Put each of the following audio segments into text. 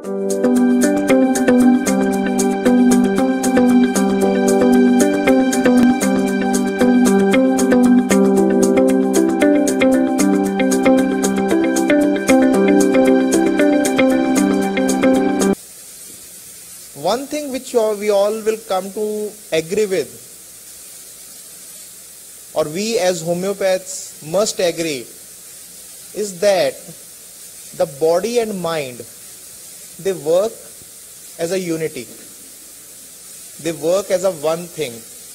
One thing which we all will come to agree with, or we as homeopaths must agree, is that the body and mind, they work as a unity. They work as a one thing.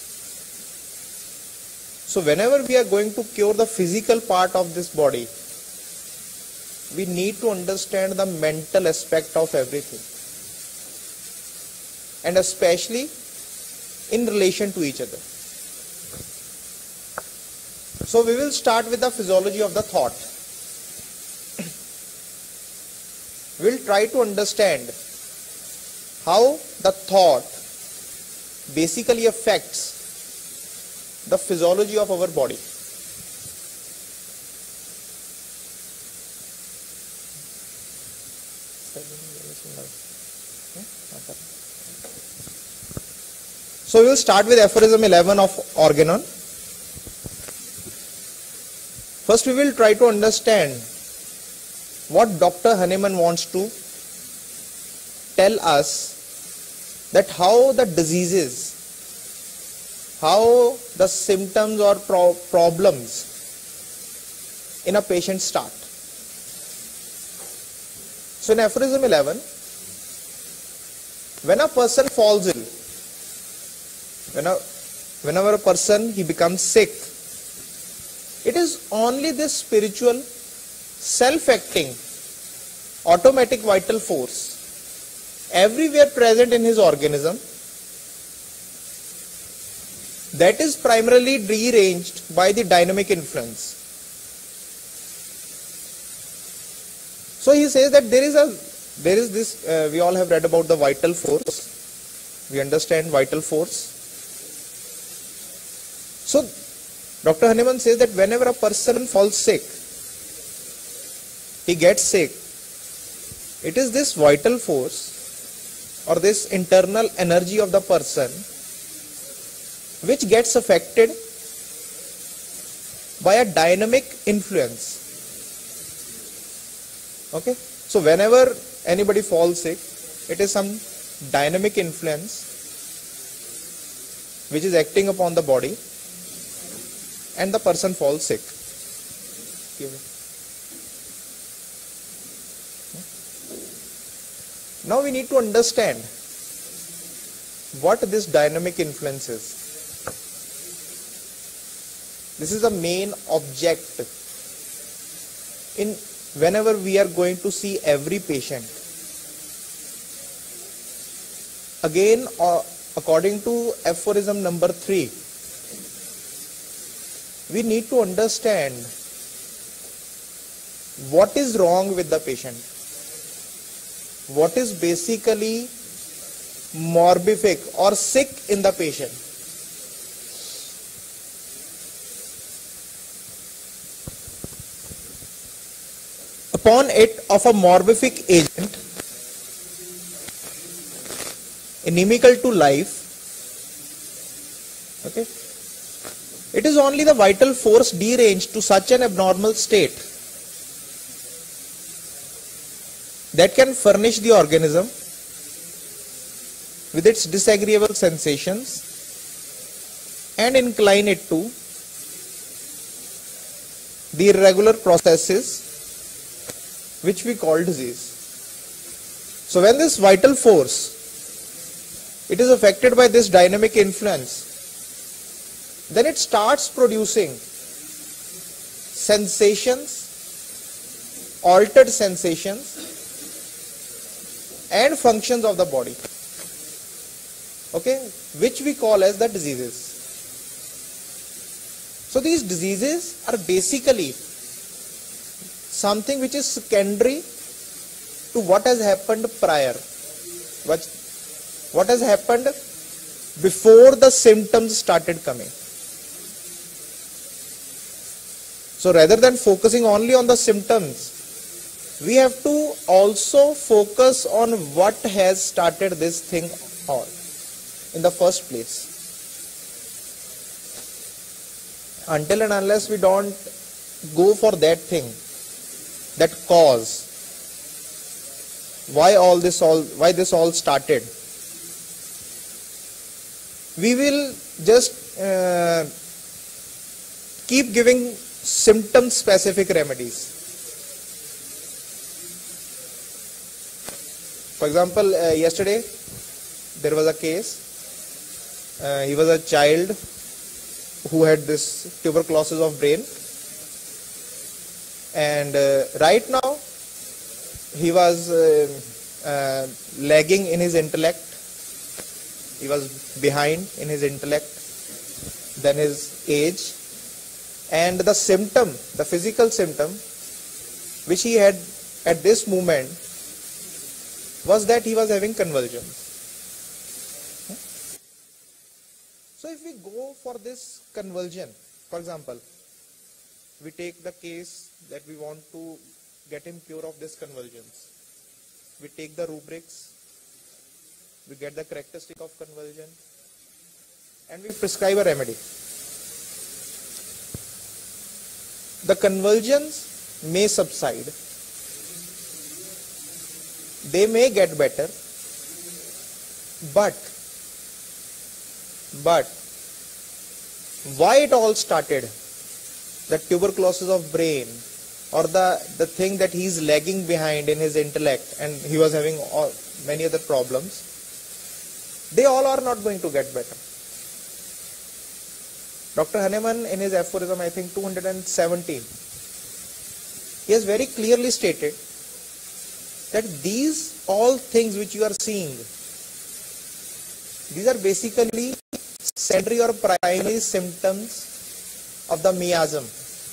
So whenever we are going to cure the physical part of this body, we need to understand the mental aspect of everything, and especially in relation to each other. So we will start with the physiology of the thought. We will try to understand how the thought basically affects the physiology of our body. So we will start with aphorism 11 of Organon. First we will try to understand what Dr. Hahnemann wants to tell us, that how the diseases, how the symptoms or problems in a patient start. So in aphorism 11, when a person falls ill, whenever a person he becomes sick, it is only this spiritual, self-acting, automatic vital force everywhere present in his organism that is primarily rearranged by the dynamic influence. So he says that there is this, we all have read about the vital force. We understand vital force. So Dr. Hahnemann says that whenever a person falls sick, he gets sick, it is this vital force or this internal energy of the person which gets affected by a dynamic influence. Okay, so whenever anybody falls sick, it is some dynamic influence which is acting upon the body, and the person falls sick. Now we need to understand what this dynamic influence is. This is the main object in whenever we are going to see every patient. Again, according to aphorism number 3, we need to understand what is wrong with the patient. What is basically morbific or sick in the patient. Upon it of a morbific agent inimical to life, okay, it is only the vital force deranged to such an abnormal state that can furnish the organism with its disagreeable sensations and incline it to the irregular processes which we call disease. So when this vital force, it is affected by this dynamic influence, then it starts producing sensations, altered sensations and functions of the body, okay, which we call as the diseases. So these diseases are basically something which is secondary to what has happened prior, what has happened before the symptoms started coming. So rather than focusing only on the symptoms, we have to also focus on what has started this thing all in the first place. Until and unless we don't go for that thing, that cause, why this all started, we will just keep giving symptom specific remedies. For example, yesterday there was a case. He was a child who had this tuberculosis of brain, and right now he was lagging in his intellect. He was behind in his intellect than his age, and the symptom, the physical symptom which he had at this moment was that he was having convulsions. So if we go for this convulsion, for example, we take the case that we want to get him cure of this convulsions. We take the rubrics, we get the characteristic of convulsion, and we prescribe a remedy. The convulsions may subside, they may get better, but why it all started, the tuberculosis of brain or the thing that he is lagging behind in his intellect and he was having many other problems, they all are not going to get better. Dr. Hahnemann in his aphorism, I think 217, he has very clearly stated that these all things which you are seeing, these are basically secondary or primary symptoms of the miasm.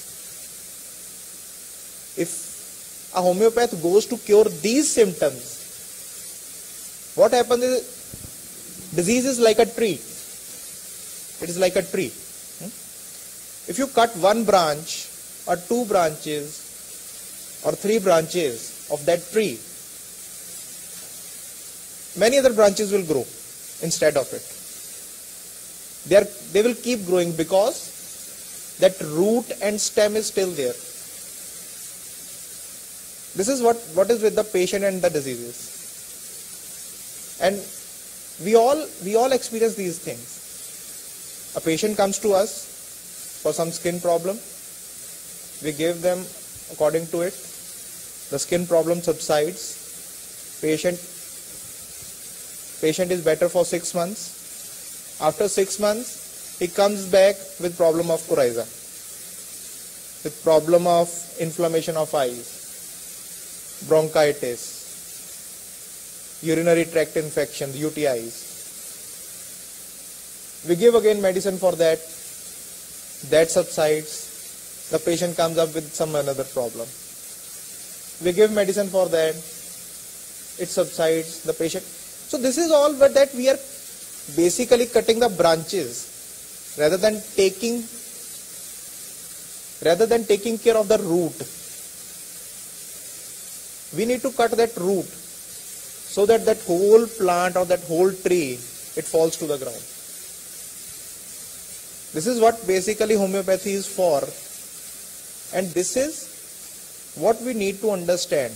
If a homeopath goes to cure these symptoms, what happens is, disease is like a tree. It is like a tree. If you cut one branch or two branches or three branches of that tree, many other branches will grow instead of it. They will keep growing because that root and stem is still there. This is what is with the patient and the diseases. And we all experience these things. A patient comes to us for some skin problem. We give them according to it. The skin problem subsides. Patient is better for 6 months. After 6 months, he comes back with problem of coryza, with problem of inflammation of eyes, bronchitis, urinary tract infection, UTIs. We give again medicine for that. That subsides. The patient comes up with some another problem. We give medicine for that. It subsides. The patient. So this is all but that we are basically cutting the branches rather than taking care of the root. We need to cut that root so that that whole plant or that whole tree, it falls to the ground. This is what basically homeopathy is for, and this is what we need to understand.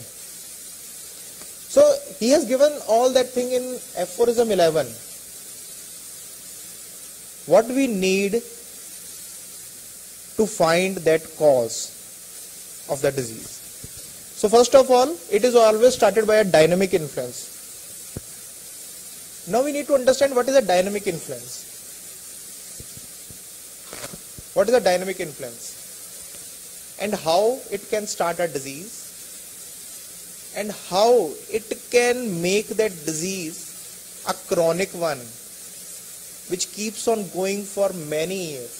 So he has given all that thing in aphorism 11. What we need to find that cause of the disease. So first of all, it is always started by a dynamic influence. Now we need to understand what is a dynamic influence. What is a dynamic influence? And how it can start a disease, and how it can make that disease a chronic one which keeps on going for many years.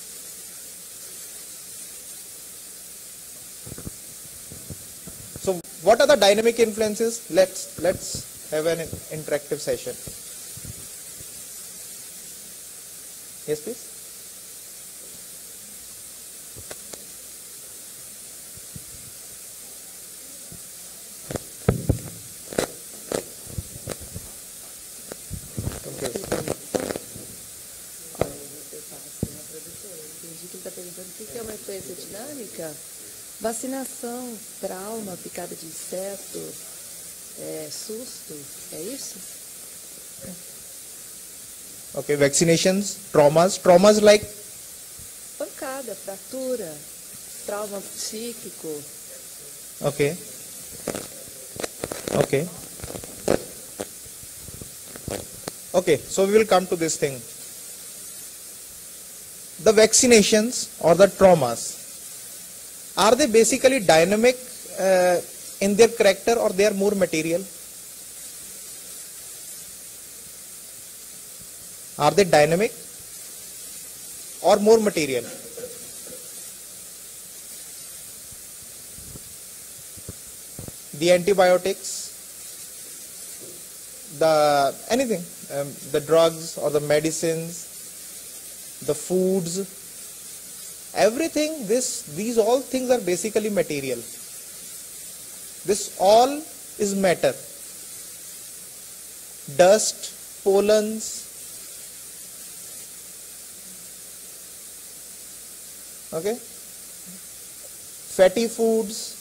So what are the dynamic influences? Let's have an interactive session. Yes, please. dinâmica, vacinação, trauma, picada de inseto, susto, é isso? Okay, vaccinations, traumas like Pancada, fratura, trauma psíquico. okay. Okay, so we will come to this thing. The vaccinations or the traumas, are they basically dynamic in their character, or they are more material? Are they dynamic or more material? The antibiotics, the anything, the drugs or the medicines, the foods, everything, these all things are basically material. This all is matter. Dust, pollens, okay, fatty foods,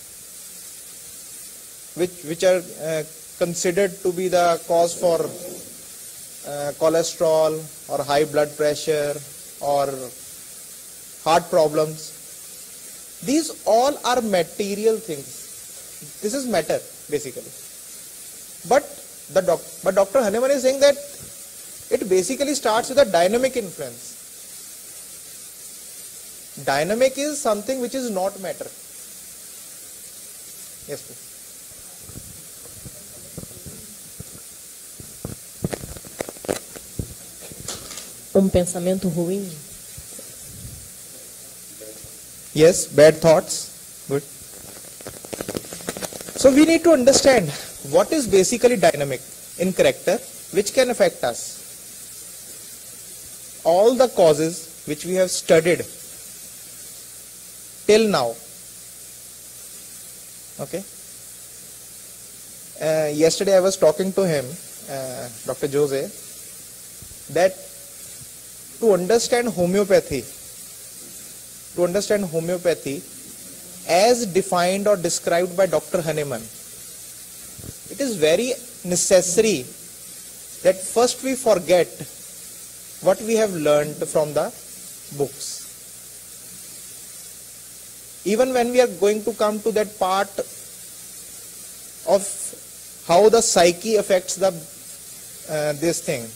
which are considered to be the cause for cholesterol or high blood pressure or heart problems. These all are material things. This is matter basically. But Dr. Hahnemann is saying that it basically starts with a dynamic influence. Dynamic is something which is not matter. Yes, please. Pensamento ruim. Yes, bad thoughts. Good. So we need to understand what is basically dynamic in character, which can affect us. All the causes which we have studied till now. Okay. Yesterday I was talking to him, Dr. Jose, that to understand homeopathy as defined or described by Dr. Hahnemann, it is very necessary that first we forget what we have learned from the books. Even when we are going to come to that part of how the psyche affects the this thing.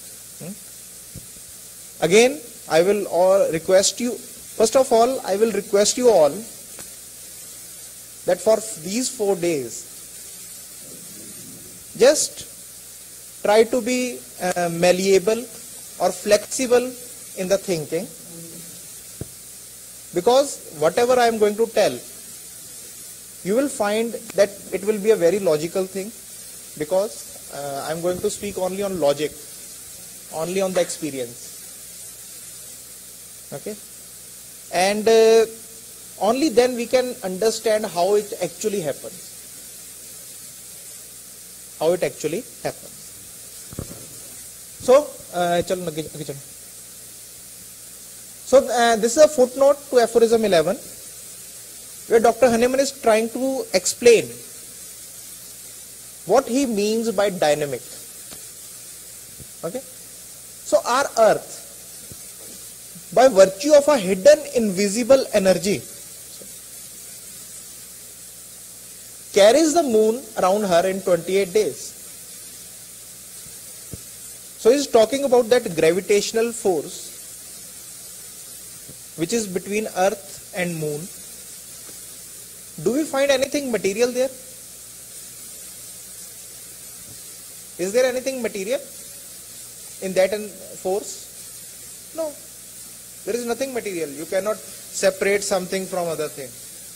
Again, I will request you, first of all, I will request you all that for these 4 days, just try to be malleable or flexible in the thinking, because whatever I am going to tell, you will find that it will be a very logical thing, because I am going to speak only on logic, only on the experience. Okay, and only then we can understand how it actually happens. So, this is a footnote to aphorism 11, where Dr. Hahnemann is trying to explain what he means by dynamic. Okay, so our earth, by virtue of a hidden invisible energy, carries the moon around her in 28 days. So he is talking about that gravitational force which is between earth and moon. Do we find anything material there? Is there anything material in that force? No. There is nothing material. You cannot separate something from other thing.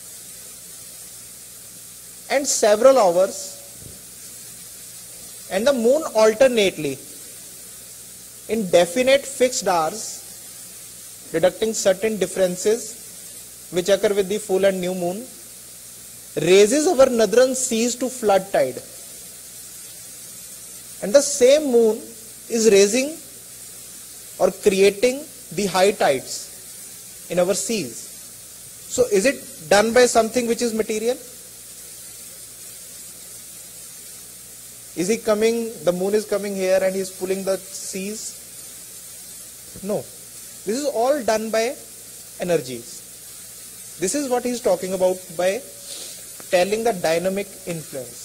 And several hours, and the moon alternately, in definite fixed hours, deducting certain differences which occur with the full and new moon, raises our northern seas to flood tide. And the same moon is raising or creating the high tides in our seas. So is it done by something which is material? Is he coming, the moon is coming here and he is pulling the seas? No. This is all done by energies. This is what he is talking about by telling the dynamic influence.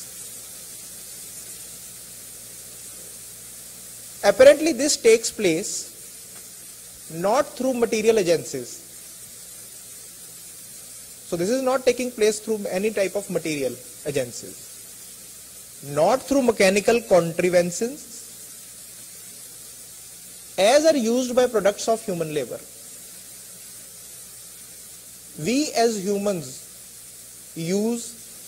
Apparently this takes place not through material agencies. So this is not taking place through any type of material agencies. Not through mechanical contrivances as are used by products of human labor. We as humans use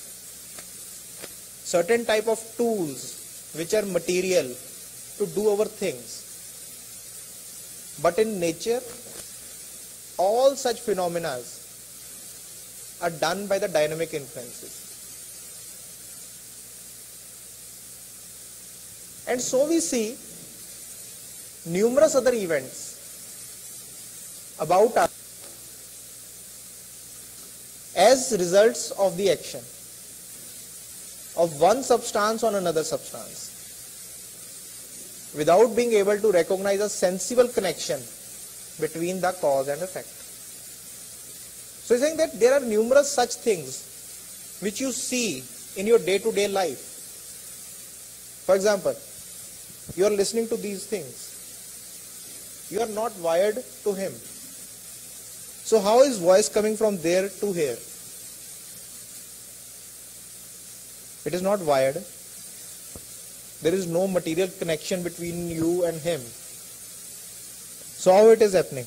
certain type of tools which are material to do our things. But in nature, all such phenomena are done by the dynamic influences. And so we see numerous other events about us as results of the action of one substance on another substance, without being able to recognize a sensible connection between the cause and effect. So he's saying that there are numerous such things which you see in your day-to-day life. For example, you are listening to these things. You are not wired to him. So how is voice coming from there to here? It is not wired. There is no material connection between you and him. So how it is happening?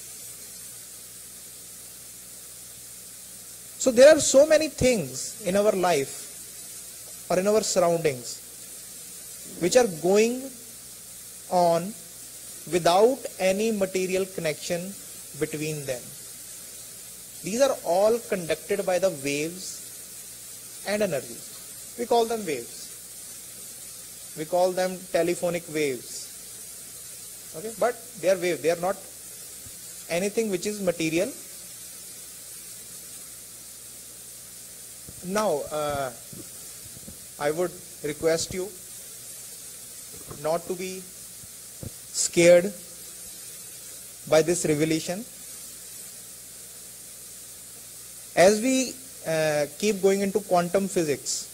So there are so many things in our life or in our surroundings which are going on without any material connection between them. These are all conducted by the waves and energies. We call them waves. We call them telephonic waves. Okay, but they are waves. They are not anything which is material. Now, I would request you not to be scared by this revelation. As we keep going into quantum physics,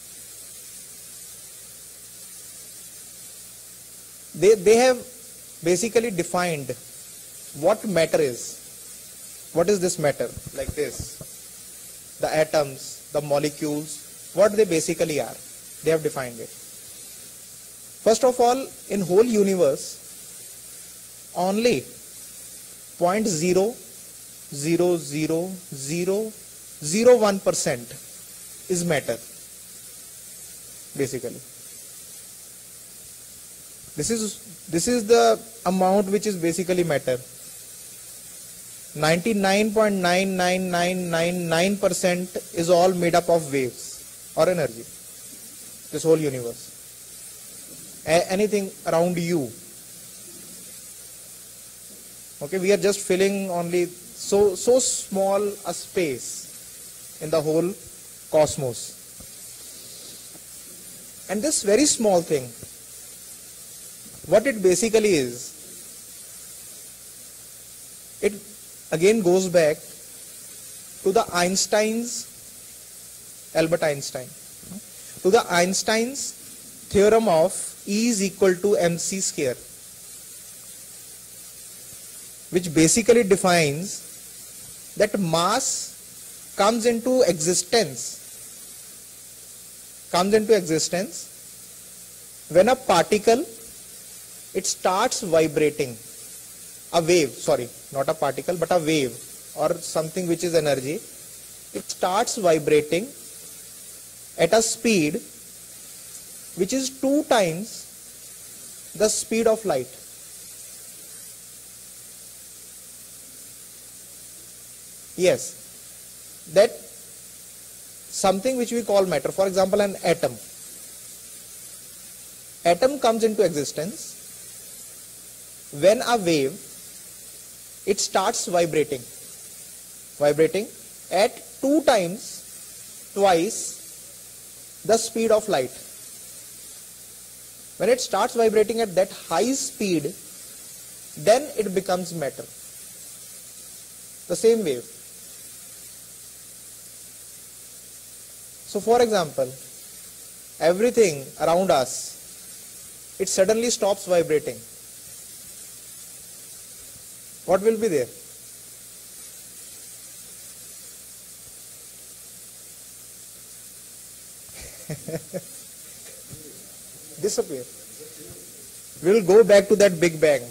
they have basically defined what matter is. What is this matter? Like this. The atoms, the molecules, what they basically are. They have defined it. First of all, in whole universe, only 0.00001% is matter, basically. This is the amount which is basically matter. 99.99999% is all made up of waves or energy. This whole universe. Anything around you. Okay, we are just filling only so small a space in the whole cosmos. And this very small thing, what it basically is, it again goes back to the Albert Einstein, to the Einstein's theorem of E is equal to mc square, which basically defines that mass comes into existence when a particle, it starts vibrating. A wave, sorry, not a particle, but a wave or something which is energy, it starts vibrating at a speed which is 2 times the speed of light. Yes, that something which we call matter, for example an atom. Atom comes into existence when a wave, it starts vibrating at 2 times, twice the speed of light. When it starts vibrating at that high speed, then it becomes matter. The same wave. So for example, everything around us, it suddenly stops vibrating. What will be there? Disappear. We will go back to that Big Bang,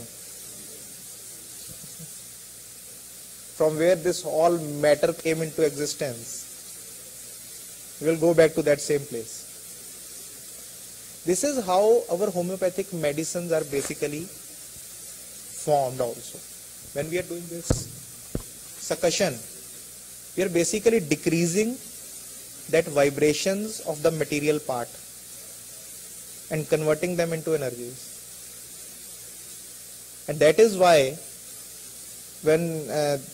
from where this all matter came into existence. We will go back to that same place. This is how our homeopathic medicines are basically formed also. When we are doing this succussion, we are basically decreasing that vibrations of the material part and converting them into energies. And that is why when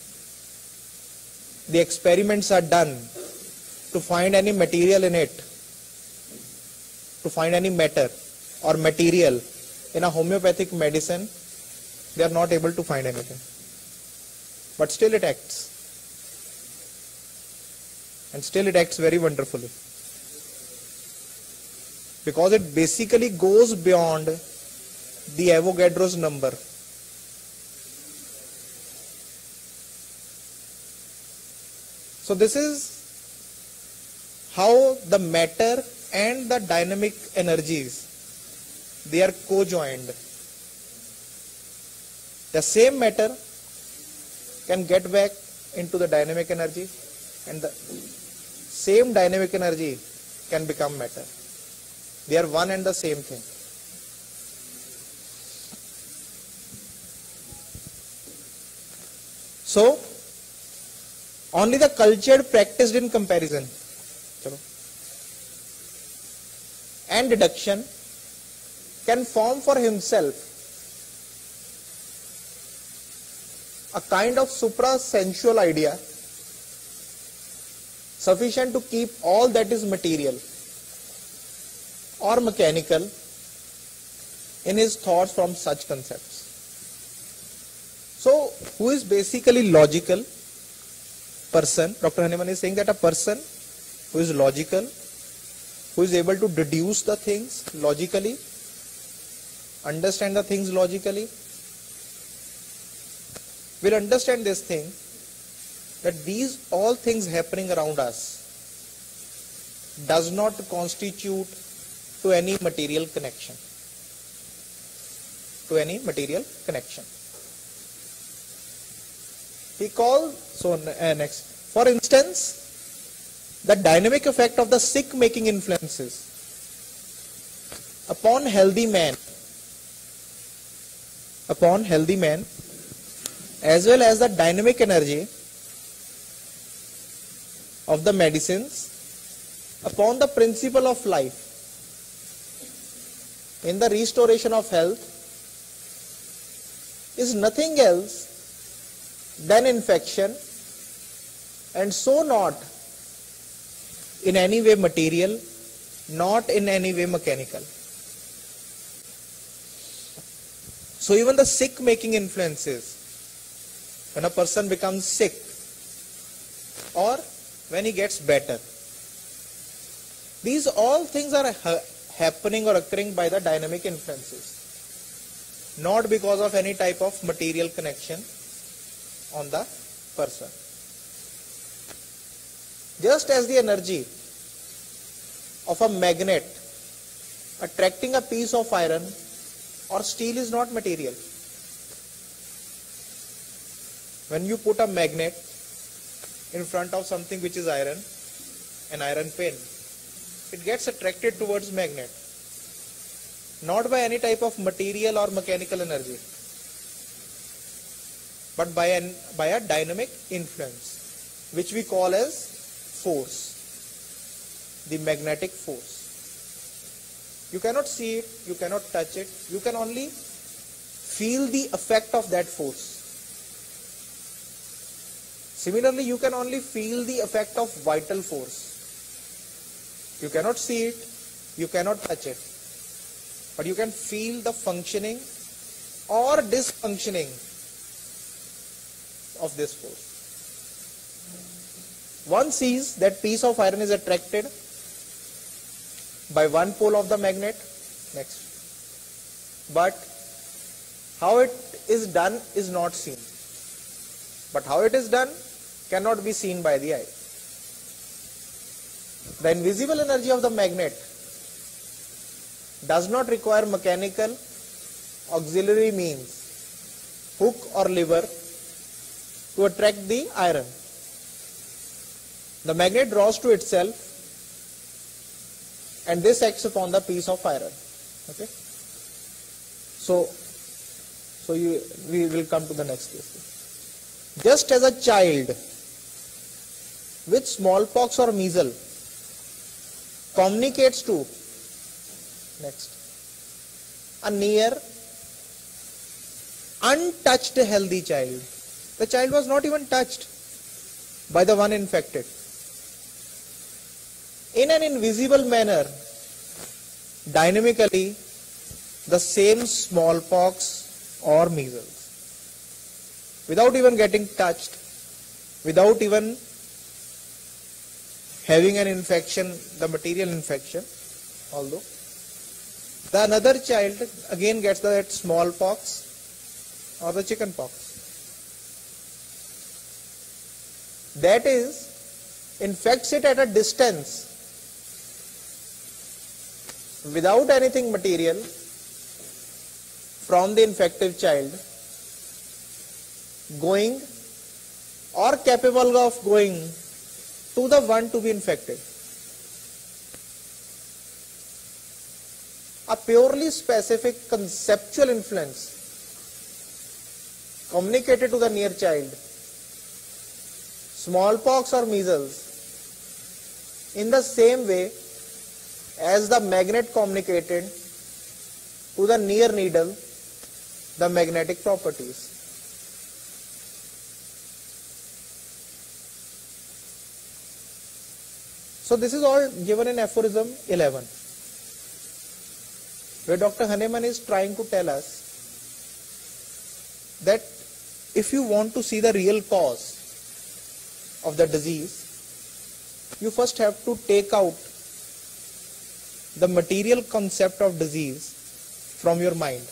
the experiments are done to find any material in it, to find any matter or material in a homeopathic medicine, they are not able to find anything. But still it acts. And still it acts very wonderfully. Because it basically goes beyond the Avogadro's number. So this is how the matter and the dynamic energies, they are co-joined. The same matter can get back into the dynamic energy, and the same dynamic energy can become matter. They are one and the same thing. So, only the cultured practiced in comparison and deduction can form for himself a kind of supra-sensual idea sufficient to keep all that is material or mechanical in his thoughts from such concepts. So, who is basically logical person? Dr. Haneman is saying that a person who is logical, who is able to deduce the things logically, understand the things logically, will understand this thing, that these all things happening around us does not constitute to any material connection. To any material connection. He calls, so next, for instance, the dynamic effect of the sick making influences upon healthy man, as well as the dynamic energy of the medicines upon the principle of life in the restoration of health is nothing else than infection, and so not in any way material, not in any way mechanical. So even the sick making influences, when a person becomes sick or when he gets better, these all things are happening or occurring by the dynamic influences, not because of any type of material connection on the person. Just as the energy of a magnet attracting a piece of iron or steel is not material. When you put a magnet in front of something which is iron, an iron pin, it gets attracted towards magnet, not by any type of material or mechanical energy, but by a dynamic influence, which we call as force, the magnetic force. You cannot see it, you cannot touch it, you can only feel the effect of that force. Similarly, you can only feel the effect of vital force. You cannot see it, you cannot touch it, but you can feel the functioning or dysfunctioning of this force. One sees that piece of iron is attracted by one pole of the magnet, next. But how it is done is not seen. But how it is done cannot be seen by the eye. The invisible energy of the magnet does not require mechanical auxiliary means, hook or lever, to attract the iron. The magnet draws to itself, and this acts upon the piece of iron. Okay. We will come to the next case. Just as a child with smallpox or measles communicates to a near untouched healthy child. The child was not even touched by the one infected. In an invisible manner, dynamically, the same smallpox or measles, without even getting touched, without even having an infection, the material infection, although the another child again gets that smallpox or the chicken pox. That is, infects it at a distance without anything material from the infective child, going or capable of going to the one to be infected. A purely specific conceptual influence communicated to the near child, smallpox or measles, in the same way as the magnet communicated to the near needle the magnetic properties. So this is all given in aphorism 11, where Dr. Hahnemann is trying to tell us that if you want to see the real cause of the disease, you first have to take out the material concept of disease from your mind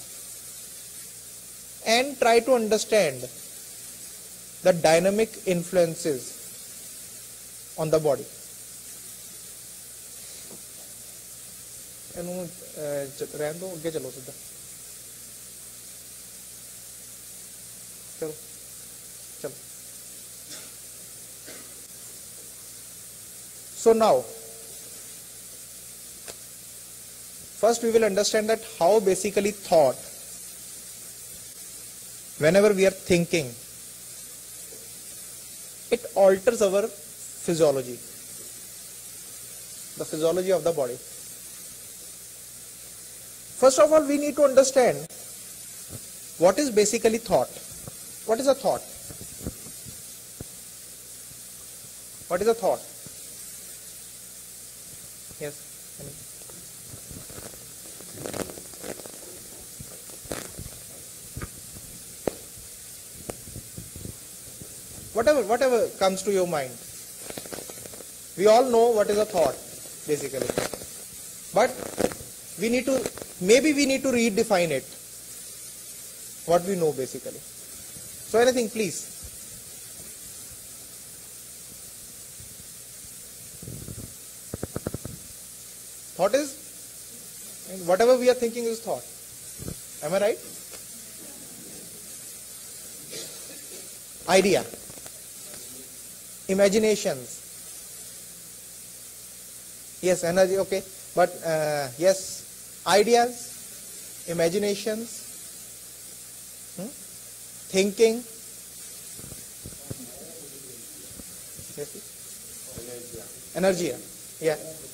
and try to understand the dynamic influences on the body. So now, first we will understand that how basically thought, whenever we are thinking, it alters our physiology, the physiology of the body. First of all, we need to understand what is basically thought. What is a thought? What is a thought? Yes. Whatever comes to your mind. We all know what is a thought, basically. But maybe we need to redefine it. What we know, basically. So anything, please. Thought is, whatever we are thinking is thought. Am I right? Idea. Imaginations. Yes, energy, okay. But yes, ideas, imaginations, thinking. Yes. Energy. Yeah.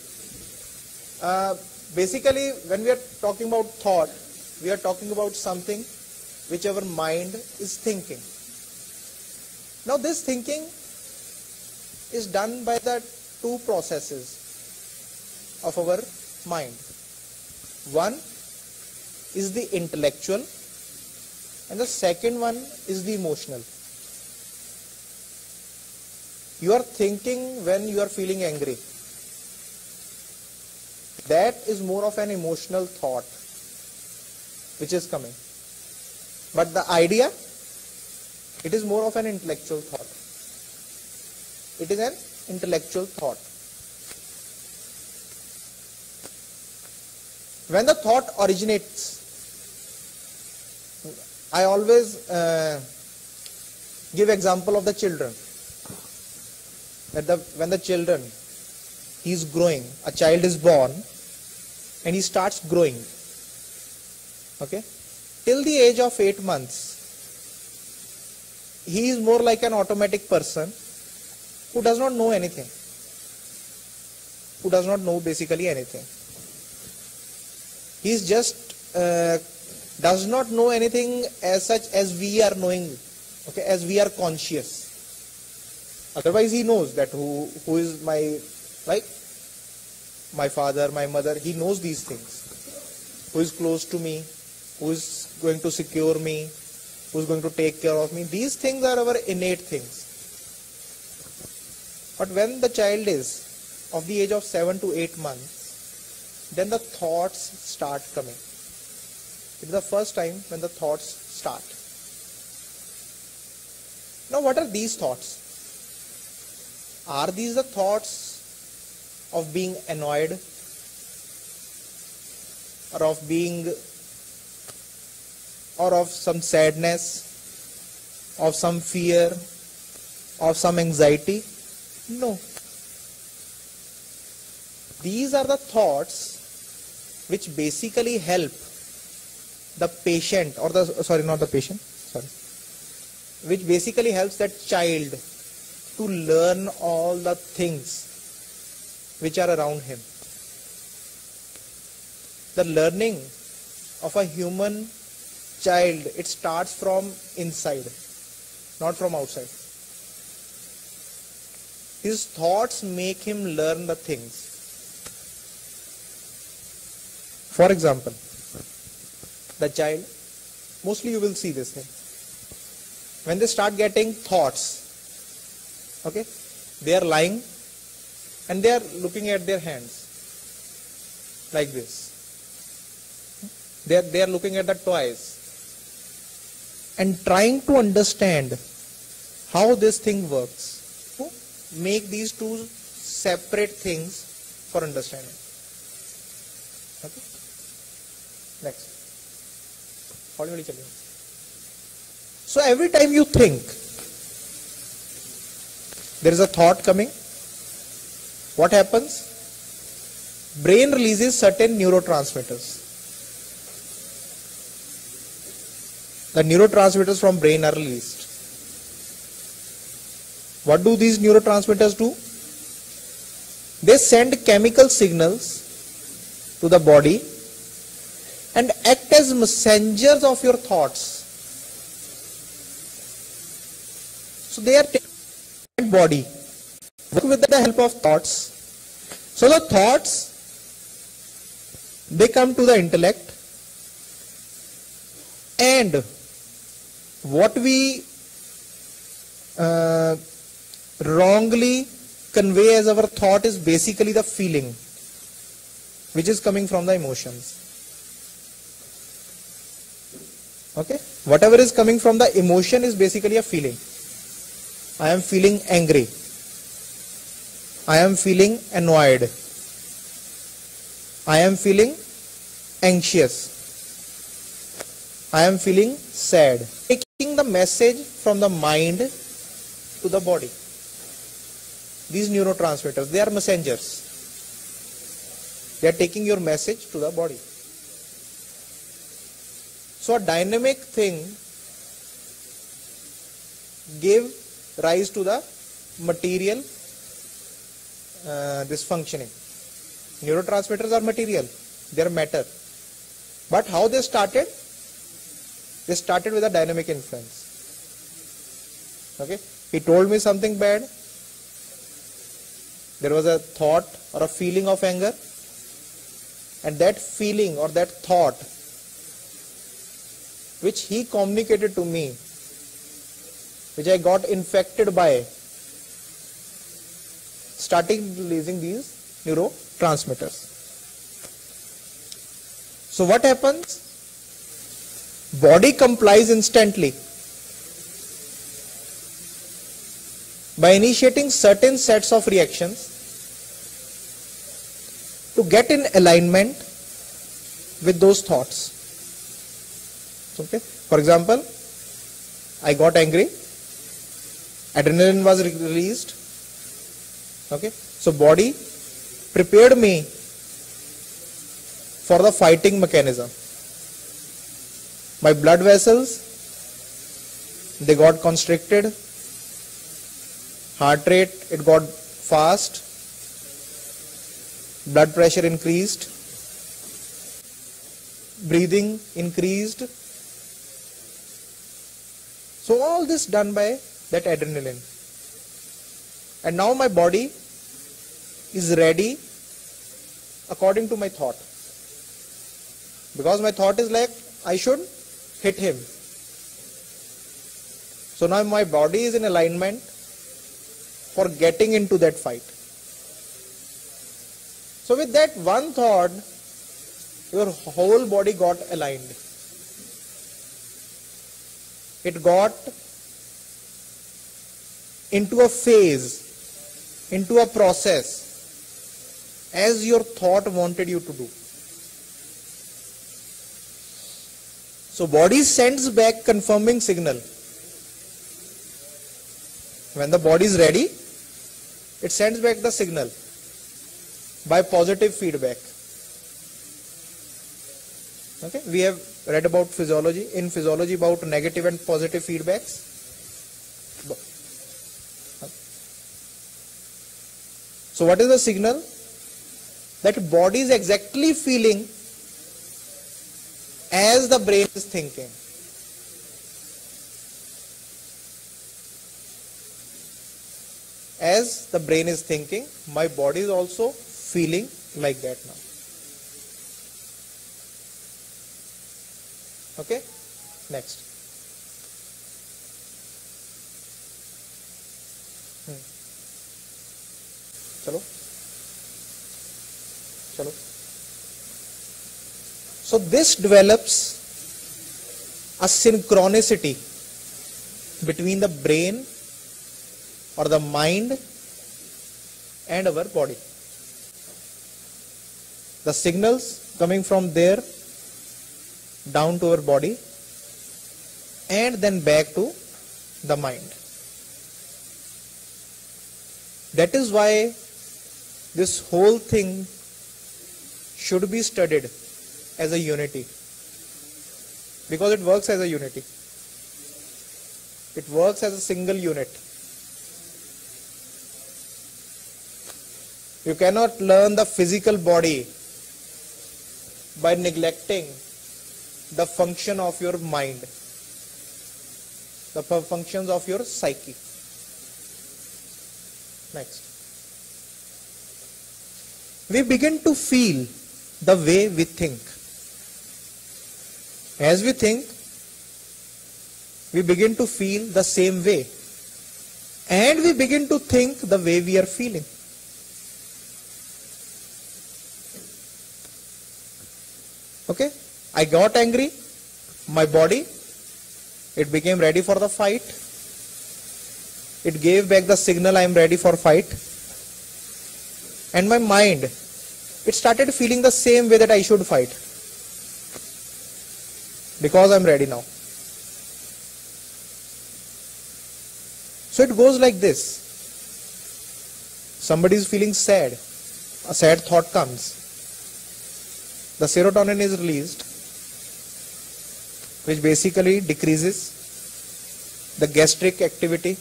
Basically, when we are talking about thought, we are talking about something which our mind is thinking. Now this thinking is done by the two processes of our mind. One is the intellectual and the second one is the emotional. You are thinking when you are feeling angry. That is more of an emotional thought which is coming. But the idea, it is more of an intellectual thought. It is an intellectual thought. When the thought originates, I always give example of the children. That when the children, he is growing, a child is born and he starts growing. Okay? Till the age of 8 months, he is more like an automatic person who does not know anything. Who does not know basically anything. He is just does not know anything as such as we are knowing, okay, as we are conscious. Otherwise he knows that who is my, like my father, my mother, he knows these things. Who is close to me, who is going to secure me, who is going to take care of me. These things are our innate things. But when the child is of the age of 7 to 8 months, then the thoughts start coming. It is the first time when the thoughts start. Now what are these thoughts? Are these the thoughts of being annoyed, or of being, or of some sadness, of some fear, of some anxiety? No. These are the thoughts which basically help the patient, or the, sorry, not the patient, sorry, which basically helps that child to learn all the things which are around him. The learning of a human child, it starts from inside, not from outside. His thoughts make him learn the things. For example, the child, mostly you will see this thing. When they start getting thoughts, okay, they are lying and they are looking at their hands like this. They are looking at the toys and trying to understand how this thing works. Make these two separate things for understanding. Okay. Next. So every time you think, there is a thought coming. What happens? Brain releases certain neurotransmitters. The neurotransmitters from brain are released. What do these neurotransmitters do? They send chemical signals to the body and act as messengers of your thoughts. So they are taking body, work with the help of thoughts. So the thoughts, they come to the intellect, and what we wrongly convey as our thought is basically the feeling which is coming from the emotions. Okay? Whatever is coming from the emotion is basically a feeling. I am feeling angry. I am feeling annoyed. I am feeling anxious. I am feeling sad. Taking the message from the mind to the body. These neurotransmitters, they are messengers. They are taking your message to the body. So a dynamic thing gave rise to the material this functioning. Neurotransmitters are material, they are matter. But how they started? They started with a dynamic influence. Okay, he told me something bad, there was a thought or a feeling of anger, and that feeling or that thought which he communicated to me, which I got infected by, starting releasing these neurotransmitters. So what happens? Body complies instantly by initiating certain sets of reactions to get in alignment with those thoughts. Okay. For example, I got angry, adrenaline was released. Okay. So body prepared me for the fighting mechanism. My blood vessels, they got constricted, heart rate, it got fast, blood pressure increased, breathing increased. So all this done by that adrenaline. And now my body is ready according to my thought. Because my thought is like, I should hit him. So now my body is in alignment for getting into that fight. So with that one thought, your whole body got aligned. It got into a phase, into a process as your thought wanted you to do. So body sends back confirming signal. When the body is ready, it sends back the signal by positive feedback. Okay, we have read about physiology, in physiology about negative and positive feedbacks. So what is the signal? That body is exactly feeling as the brain is thinking. As the brain is thinking, my body is also feeling like that now. Okay, next. Chalo. So this develops a synchronicity between the brain or the mind and our body. The signals coming from there down to our body and then back to the mind. That is why this whole thing should be studied as a unity, because it works as a unity. It works as a single unit. You cannot learn the physical body by neglecting the function of your mind, the functions of your psyche. Next. We begin to feel the way we think. As we think, we begin to feel the same way. And we begin to think the way we are feeling. Okay, I got angry, my body, it became ready for the fight. It gave back the signal I am ready for fight. And my mind, it started feeling the same way that I should fight. Because I am ready now. So it goes like this. Somebody is feeling sad. A sad thought comes. The serotonin is released, which basically decreases the gastric activity,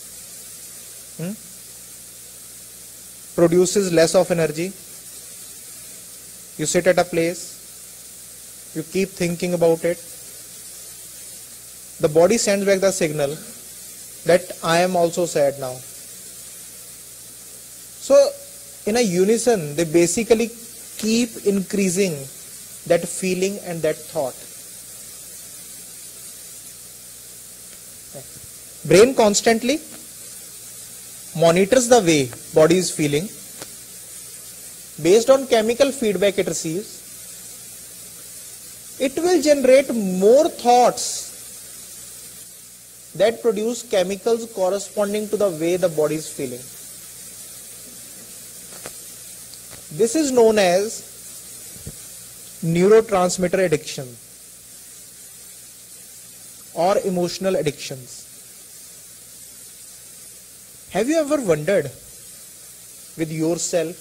produces less of energy. You sit at a place, you keep thinking about it. The body sends back the signal that I am also sad now. So in a unison, they basically keep increasing that feeling and that thought. Brain constantly monitors the way body is feeling. Based on chemical feedback it receives, it will generate more thoughts that produce chemicals corresponding to the way the body is feeling. This is known as neurotransmitter addiction or emotional addictions. Have you ever wondered with yourself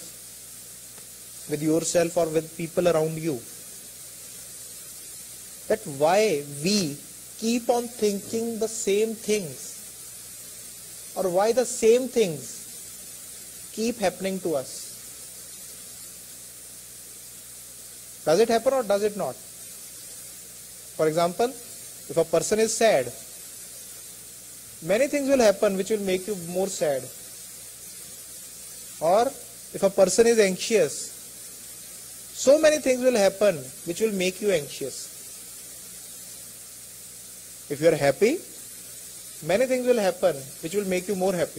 or with people around you that why we keep on thinking the same things, or why the same things keep happening to us? Does it happen or does it not? For example, if a person is sad, many things will happen which will make you more sad. Or if a person is anxious, so many things will happen which will make you anxious. If you are happy, many things will happen which will make you more happy.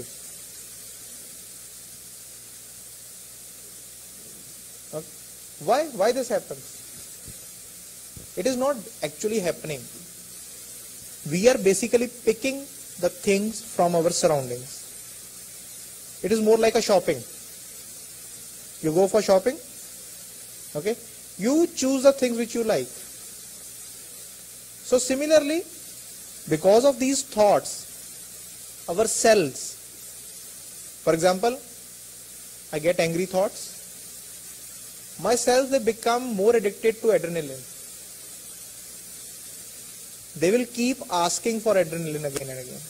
Okay. Why this happens? It is not actually happening. We are basically picking the things from our surroundings. It is more like a shopping. You go for shopping, okay? You choose the things which you like. So similarly, because of these thoughts, our cells, for example, I get angry thoughts, my cells, they become more addicted to adrenaline. They will keep asking for adrenaline again and again.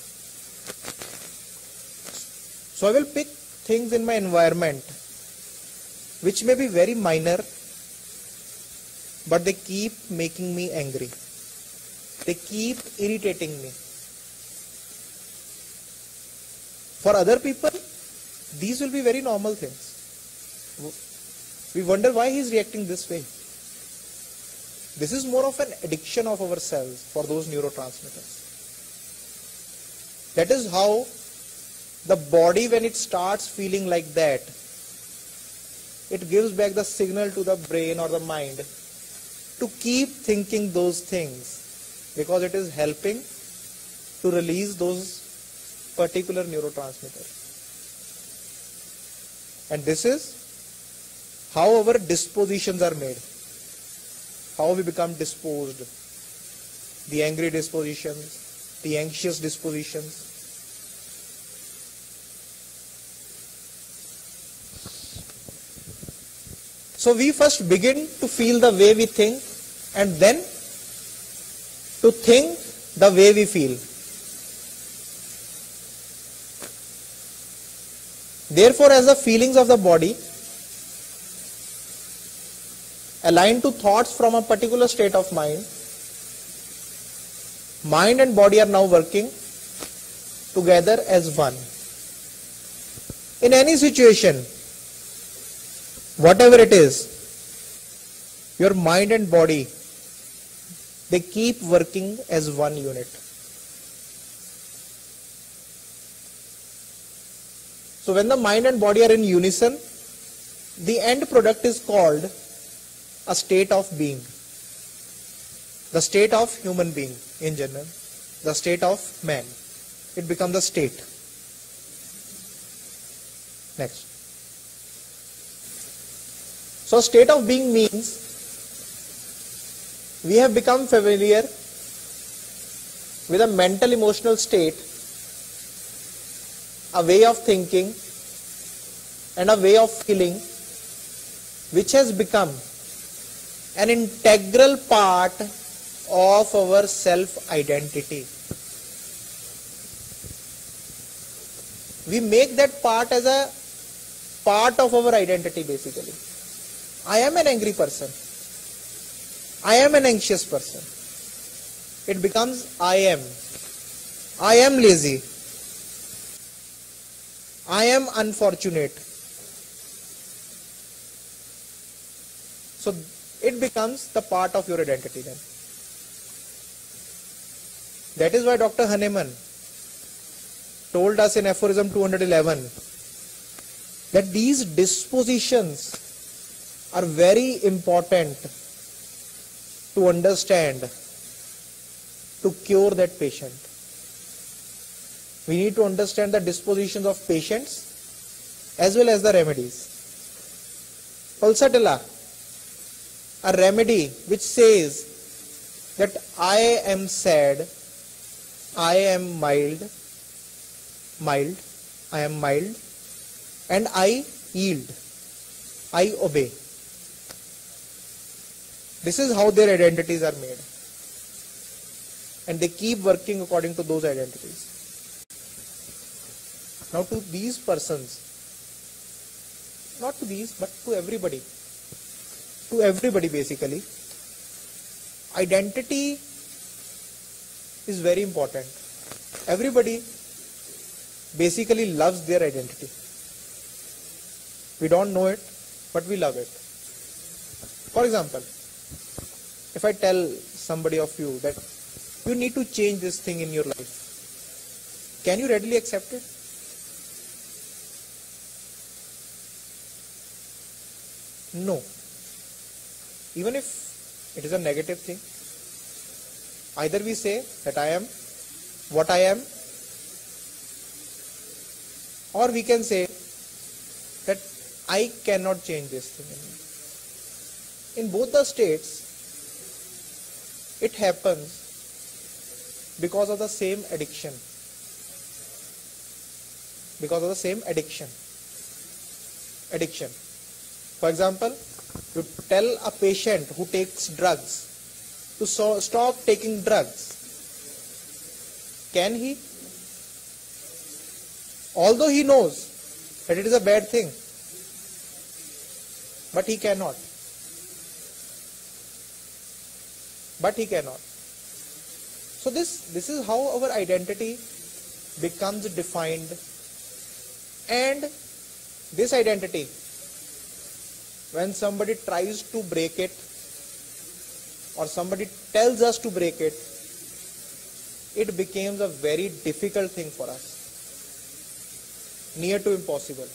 So I will pick things in my environment which may be very minor, but they keep making me angry. They keep irritating me. For other people, these will be very normal things. We wonder why he is reacting this way. This is more of an addiction of our cells for those neurotransmitters. That is how the body, when it starts feeling like that, it gives back the signal to the brain or the mind to keep thinking those things, because it is helping to release those particular neurotransmitters. And this is how our dispositions are made, how we become disposed, the angry dispositions, the anxious dispositions. So we first begin to feel the way we think, and then to think the way we feel. Therefore, as the feelings of the body align to thoughts from a particular state of mind, mind and body are now working together as one. In any situation, whatever it is, your mind and body, they keep working as one unit. So when the mind and body are in unison, the end product is called a state of being. The state of human being in general, the state of man. It becomes the state. Next. So state of being means we have become familiar with a mental emotional state, a way of thinking and a way of feeling which has become an integral part of our self-identity. We make that part as a part of our identity basically. I am an angry person. I am an anxious person. It becomes I am. I am lazy. I am unfortunate. So it becomes the part of your identity then. That is why Dr. Hahnemann told us in aphorism 211 that these dispositions are very important to understand, to cure that patient. We need to understand the dispositions of patients as well as the remedies. Pulsatilla, a remedy which says that I am sad, I am mild, and I yield, I obey. This is how their identities are made. And they keep working according to those identities. Now to these persons, not to these, but to everybody basically, identity is very important. Everybody basically loves their identity. We don't know it, but we love it. For example, if I tell somebody of you that you need to change this thing in your life, can you readily accept it? No. Even if it is a negative thing, either we say that I am what I am, or we can say that I cannot change this thing. In both the states, it happens because of the same addiction. Because of the same addiction. For example, you tell a patient who takes drugs to stop taking drugs. Can he? Although he knows that it is a bad thing, but he cannot. So this is how our identity becomes defined, and this identity, when somebody tries to break it or somebody tells us to break it, it becomes a very difficult thing for us, near to impossible.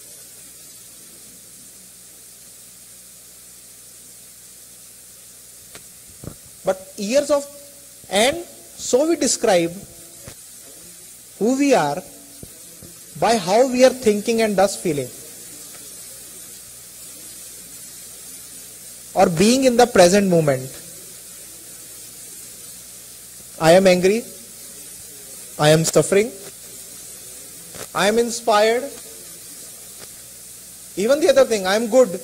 And so we describe who we are by how we are thinking and thus feeling, or being in the present moment. I am angry, I am suffering, I am inspired. Even the other thing, I am good,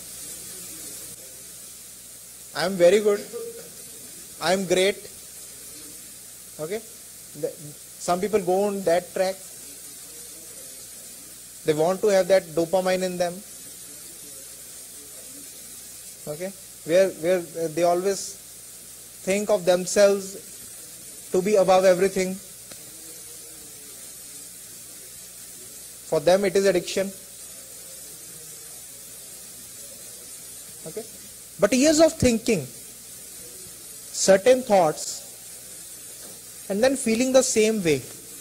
I am very good, I am great. Okay? Some people go on that track. They want to have that dopamine in them. Okay? Where they always think of themselves to be above everything. For them it is addiction. Okay? But years of thinking certain thoughts and then feeling the same way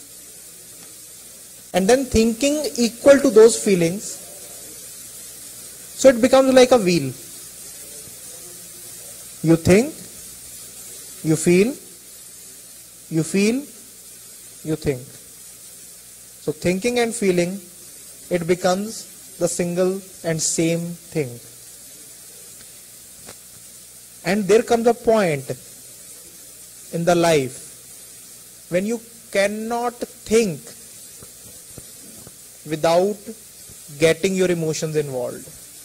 and then thinking equal to those feelings, so it becomes like a wheel. You think, you feel, you think. So thinking and feeling, it becomes the single and same thing. And there comes a point in the life when you cannot think without getting your emotions involved.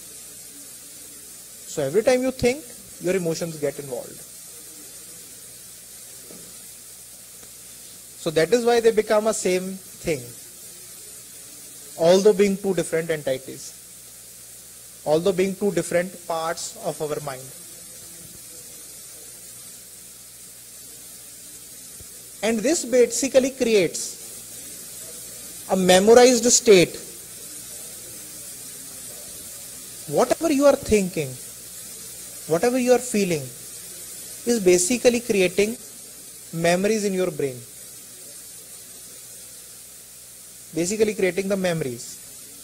So every time you think, your emotions get involved. So that is why they become a same thing, although being two different entities, although being two different parts of our mind. And this basically creates a memorized state. Whatever you are thinking, whatever you are feeling is basically creating memories in your brain. Basically creating the memories.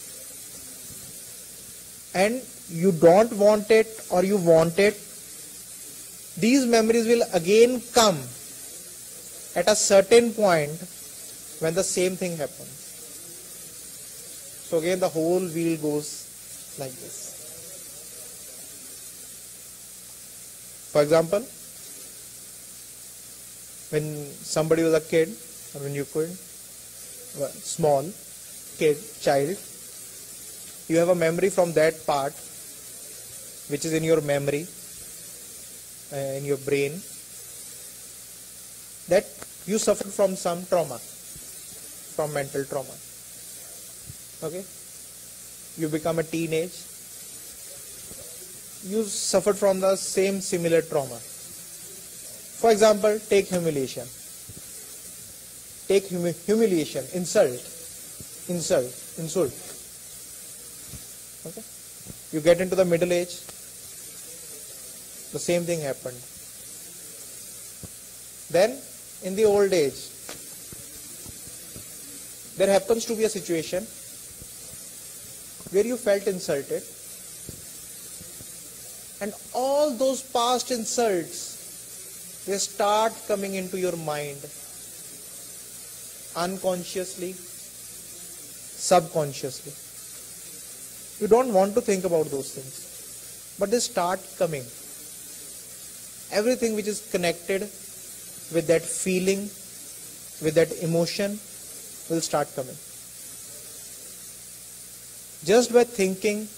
And you don't want it or you want it, these memories will again come at a certain point when the same thing happens. So again the whole wheel goes like this. For example, when somebody was a kid, or when you could, small kid, child, you have a memory from that part which is in your memory, in your brain, that you suffered from some trauma, from mental trauma. Okay? You become a teenage, you suffered from the same similar trauma. For example, take humiliation. Take humiliation, insult. Okay? You get into the middle age, the same thing happened. Then, in the old age, there happens to be a situation where you felt insulted, and all those past insults, they start coming into your mind unconsciously, subconsciously. You don't want to think about those things, but they start coming. Everything which is connected with that feeling, with that emotion, will start coming. Just by thinking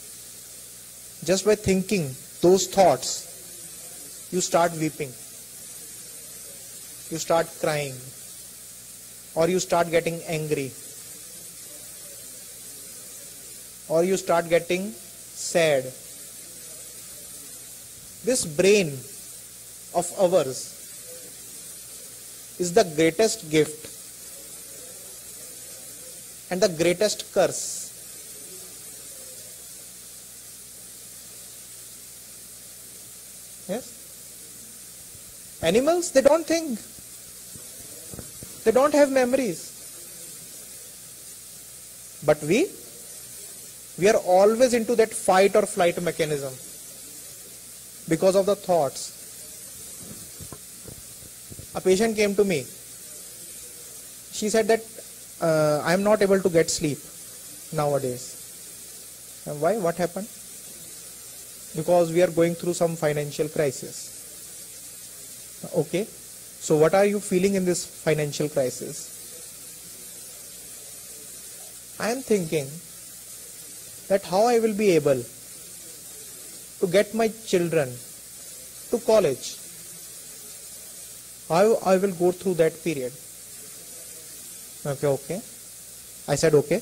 those thoughts, you start weeping, you start crying, or you start getting angry, or you start getting sad. This brain of ours is the greatest gift and the greatest curse. Yes? Animals, they don't think. They don't have memories. But we are always into that fight or flight mechanism because of the thoughts. A patient came to me. She said that I am not able to get sleep nowadays. And why? What happened? Because we are going through some financial crisis. Okay. So what are you feeling in this financial crisis? I am thinking that how I will be able to get my children to college. How I will go through that period. Okay. I said okay.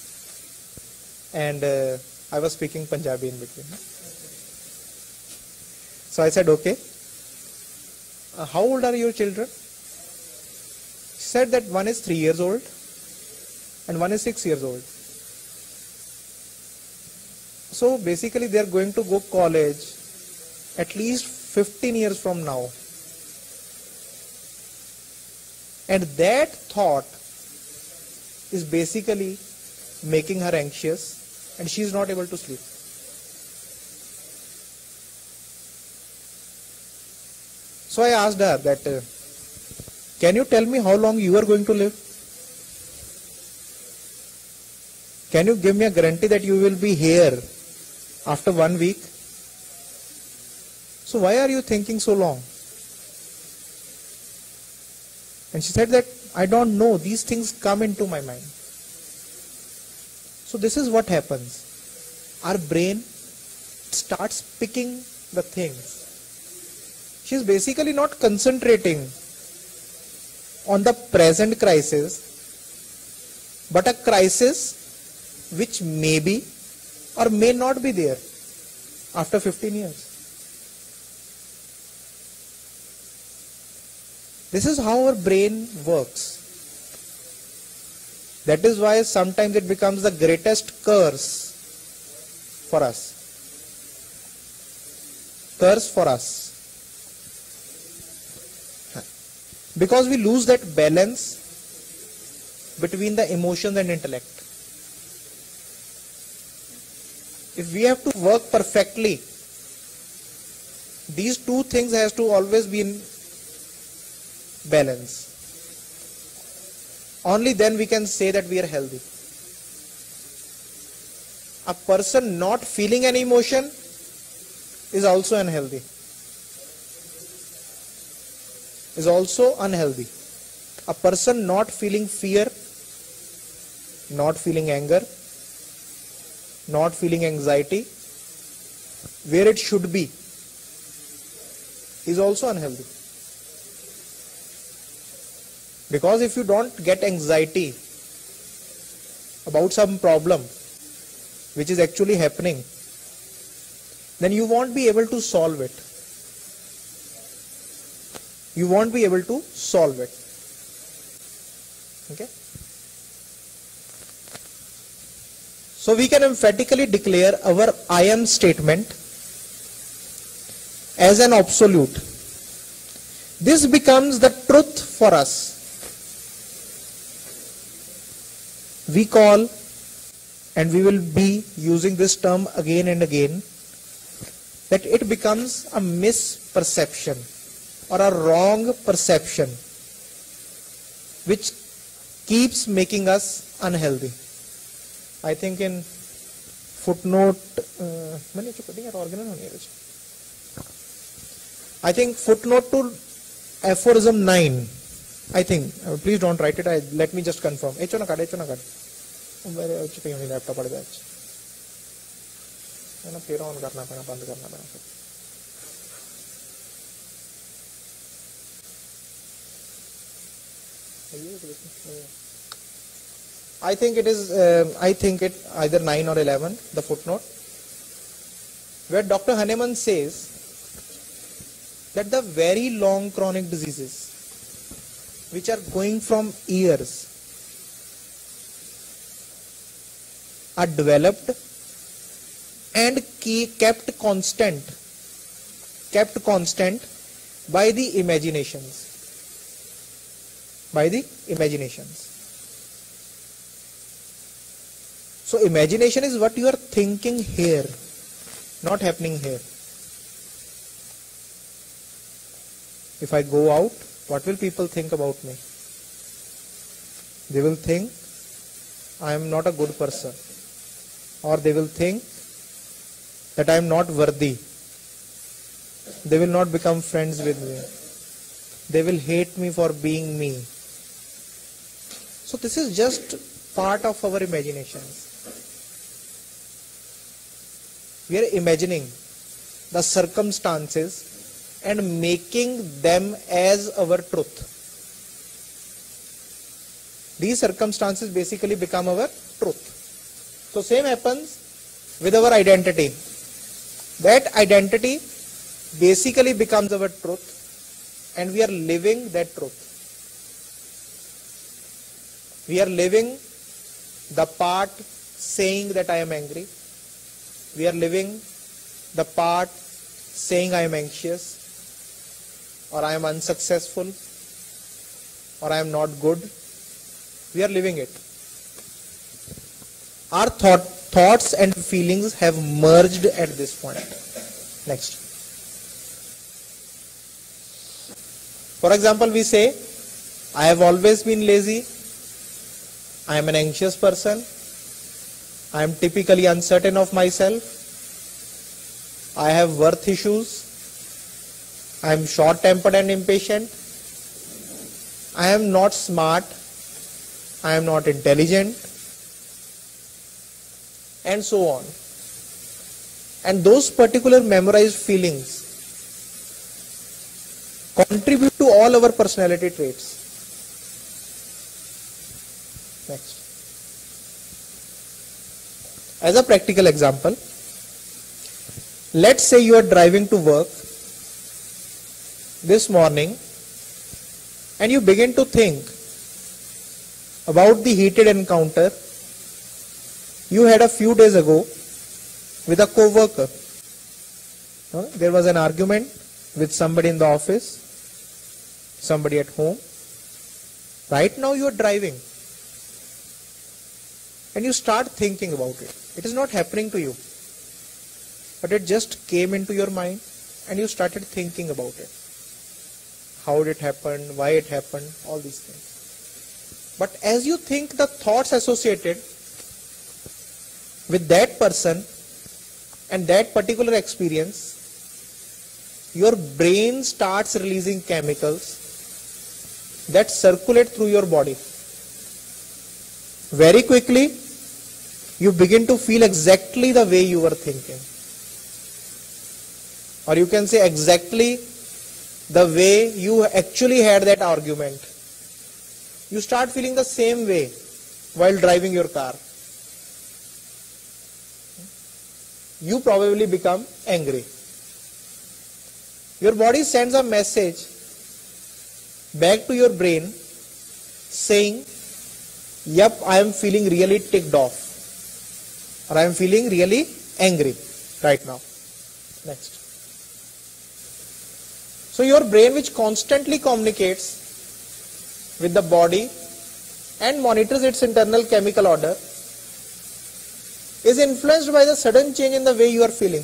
And I was speaking Punjabi in between. So I said okay. How old are your children? She said that one is 3 years old and one is 6 years old. So basically they are going to go college at least 15 years from now. And that thought is basically making her anxious and she is not able to sleep. So I asked her that, can you tell me how long you are going to live? Can you give me a guarantee that you will be here after 1 week? So why are you thinking so long? And she said that, I don't know, these things come into my mind. So this is what happens. Our brain starts picking the things. She is basically not concentrating on the present crisis, but a crisis which may be or may not be there after 15 years. This is how our brain works. That is why sometimes it becomes the greatest curse for us. curse for us. Because we lose that balance between the emotions and intellect. If we have to work perfectly, these two things has to always be in balance. Only then we can say that we are healthy. A person not feeling any emotion is also unhealthy. Is also unhealthy. A person not feeling fear, not feeling anger, not feeling anxiety, where it should be, is also unhealthy. Because if you don't get anxiety about some problem which is actually happening, then you won't be able to solve it. You won't be able to solve it. Okay? So we can emphatically declare our I am statement as an absolute. This becomes the truth for us. We call, and we will be using this term again and again, that it becomes a misperception or a wrong perception which keeps making us unhealthy. I think in footnote, I think footnote to aphorism 9, I think, please don't write it, let me just confirm. I think it is, either 9 or 11, the footnote, where Dr. Hahnemann says that the very long chronic diseases which are going from years are developed and kept constant by the imaginations. So imagination is what you are thinking here, not happening here. If I go out, what will people think about me? They will think I am not a good person, or they will think that I am not worthy. They will not become friends with me. They will hate me for being me. So this is just part of our imaginations. We are imagining the circumstances and making them as our truth. These circumstances basically become our truth. So same happens with our identity. That identity basically becomes our truth, and we are living that truth. We are living the part saying that I am angry. We are living the part saying I am anxious, or I am unsuccessful, or I am not good. We are living it. Our thoughts and feelings have merged at this point. Next. For example, we say, I have always been lazy. I am an anxious person. I am typically uncertain of myself. I have worth issues. I am short-tempered and impatient. I am not smart. I am not intelligent. And so on. And those particular memorized feelings contribute to all our personality traits. Next. As a practical example, let's say you are driving to work this morning and you begin to think about the heated encounter you had a few days ago with a co-worker. There was an argument with somebody in the office, somebody at home. Right now you are driving and you start thinking about it. It is not happening to you, but it just came into your mind and you started thinking about it. How it happened, why it happened, all these things. But as you think, the thoughts associated with that person and that particular experience, your brain starts releasing chemicals that circulate through your body. Very quickly, you begin to feel exactly the way you were thinking. Or you can say exactly the way you actually had that argument. You start feeling the same way while driving your car. You probably become angry. Your body sends a message back to your brain saying, yep, I am feeling really ticked off, or I am feeling really angry right now. Next. So your brain, which constantly communicates with the body and monitors its internal chemical order, is influenced by the sudden change in the way you are feeling.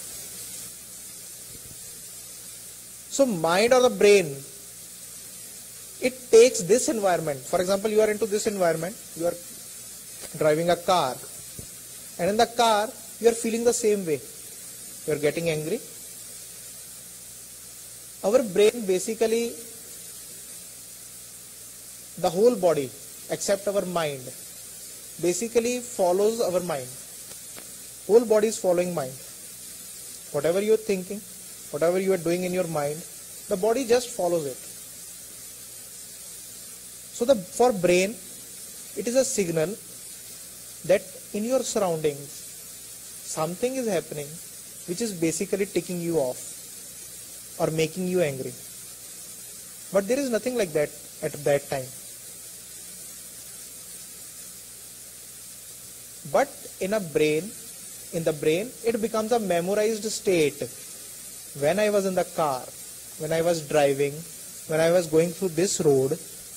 So mind or the brain, it takes this environment. For example, you are into this environment, you are driving a car, and in the car you are feeling the same way. You are getting angry. Our brain basically, the whole body except our mind, basically follows our mind. Whole body is following mind. Whatever you are thinking, whatever you are doing in your mind, the body just follows it. So for brain, it is a signal that in your surroundings, something is happening which is basically ticking you off or making you angry. But there is nothing like that at that time. But in the brain, it becomes a memorized state. When I was in the car, when I was driving, when I was going through this road,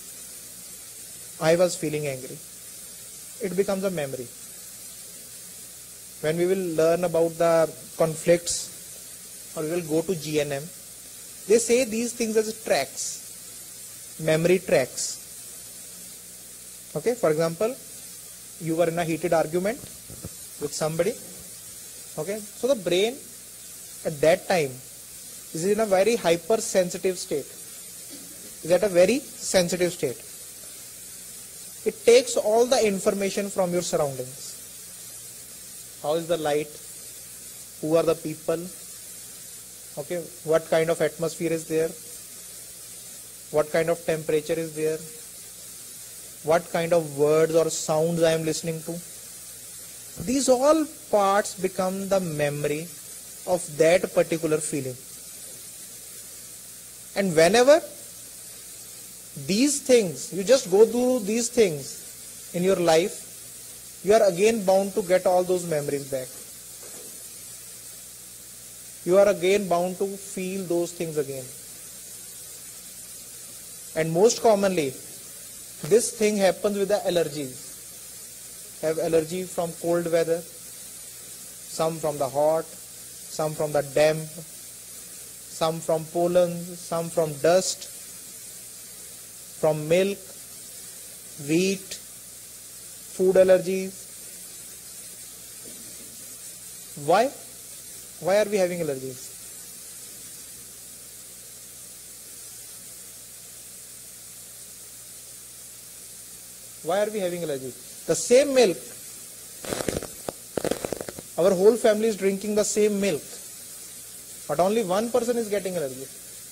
I was feeling angry. It becomes a memory. When we will learn about the conflicts, or we will go to GNM, they say these things as tracks, memory tracks. Okay, for example, you were in a heated argument with somebody. Okay, so the brain at that time is in a very hypersensitive state. Is at a very sensitive state. It takes all the information from your surroundings. How is the light? Who are the people? Okay, what kind of atmosphere is there? What kind of temperature is there? What kind of words or sounds I am listening to? These all parts become the memory of that particular feeling. And whenever these things, you just go through these things in your life, you are again bound to get all those memories back. You are again bound to feel those things again. And most commonly, this thing happens with the allergies. Have allergy from cold weather, some from the hot, some from the damp, some from pollen, some from dust, from milk, wheat, food allergies. Why? Why are we having allergies? Why are we having allergies? The same milk, our whole family is drinking the same milk, but only one person is getting allergy.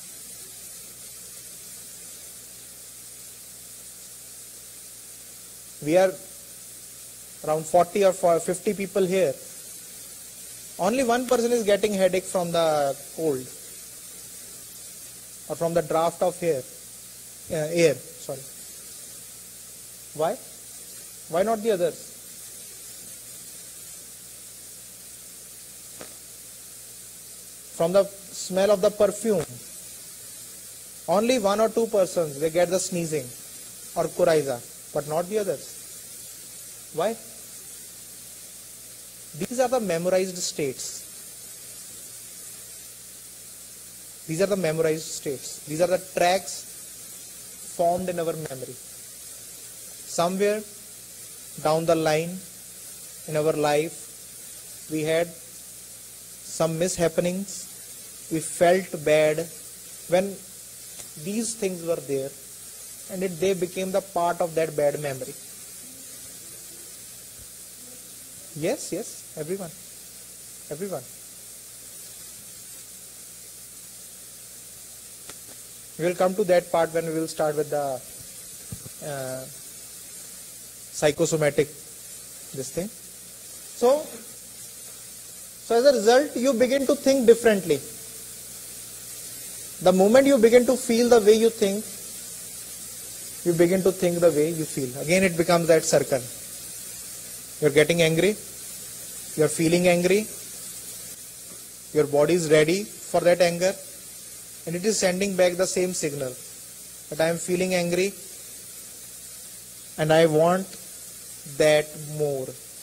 We are around 40 or 50 people here. Only one person is getting headache from the cold or from the draft of air. Why? Why not the others? from the smell of the perfume, only 1 or 2 persons, they get the sneezing or coryza, but not the others. Why? These are the memorized states. These are the memorized states. These are the tracks formed in our memory. Somewhere down the line in our life, we had some mishappenings. We felt bad when these things were there, and they became the part of that bad memory. Yes, everyone. We will come to that part when we will start with the psychosomatic this thing. So as a result, you begin to think differently. The moment you begin to feel the way you think, you begin to think the way you feel. Again, it becomes that circle. You're getting angry, you're feeling angry, your body is ready for that anger, and it is sending back the same signal that I am feeling angry and I want that more.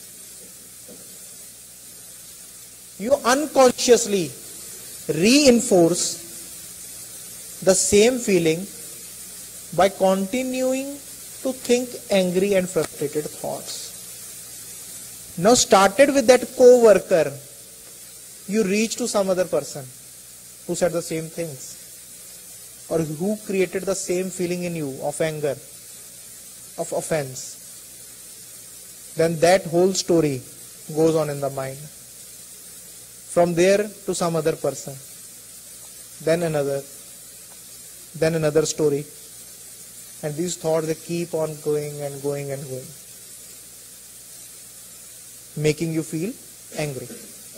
You unconsciously reinforce the same feeling by continuing to think angry and frustrated thoughts. Now, started with that co-worker, you reach to some other person who said the same things, or who created the same feeling in you of anger, of offense. Then that whole story goes on in the mind. From there to some other person, then another story, and these thoughts, they keep on going and going and going, making you feel angry,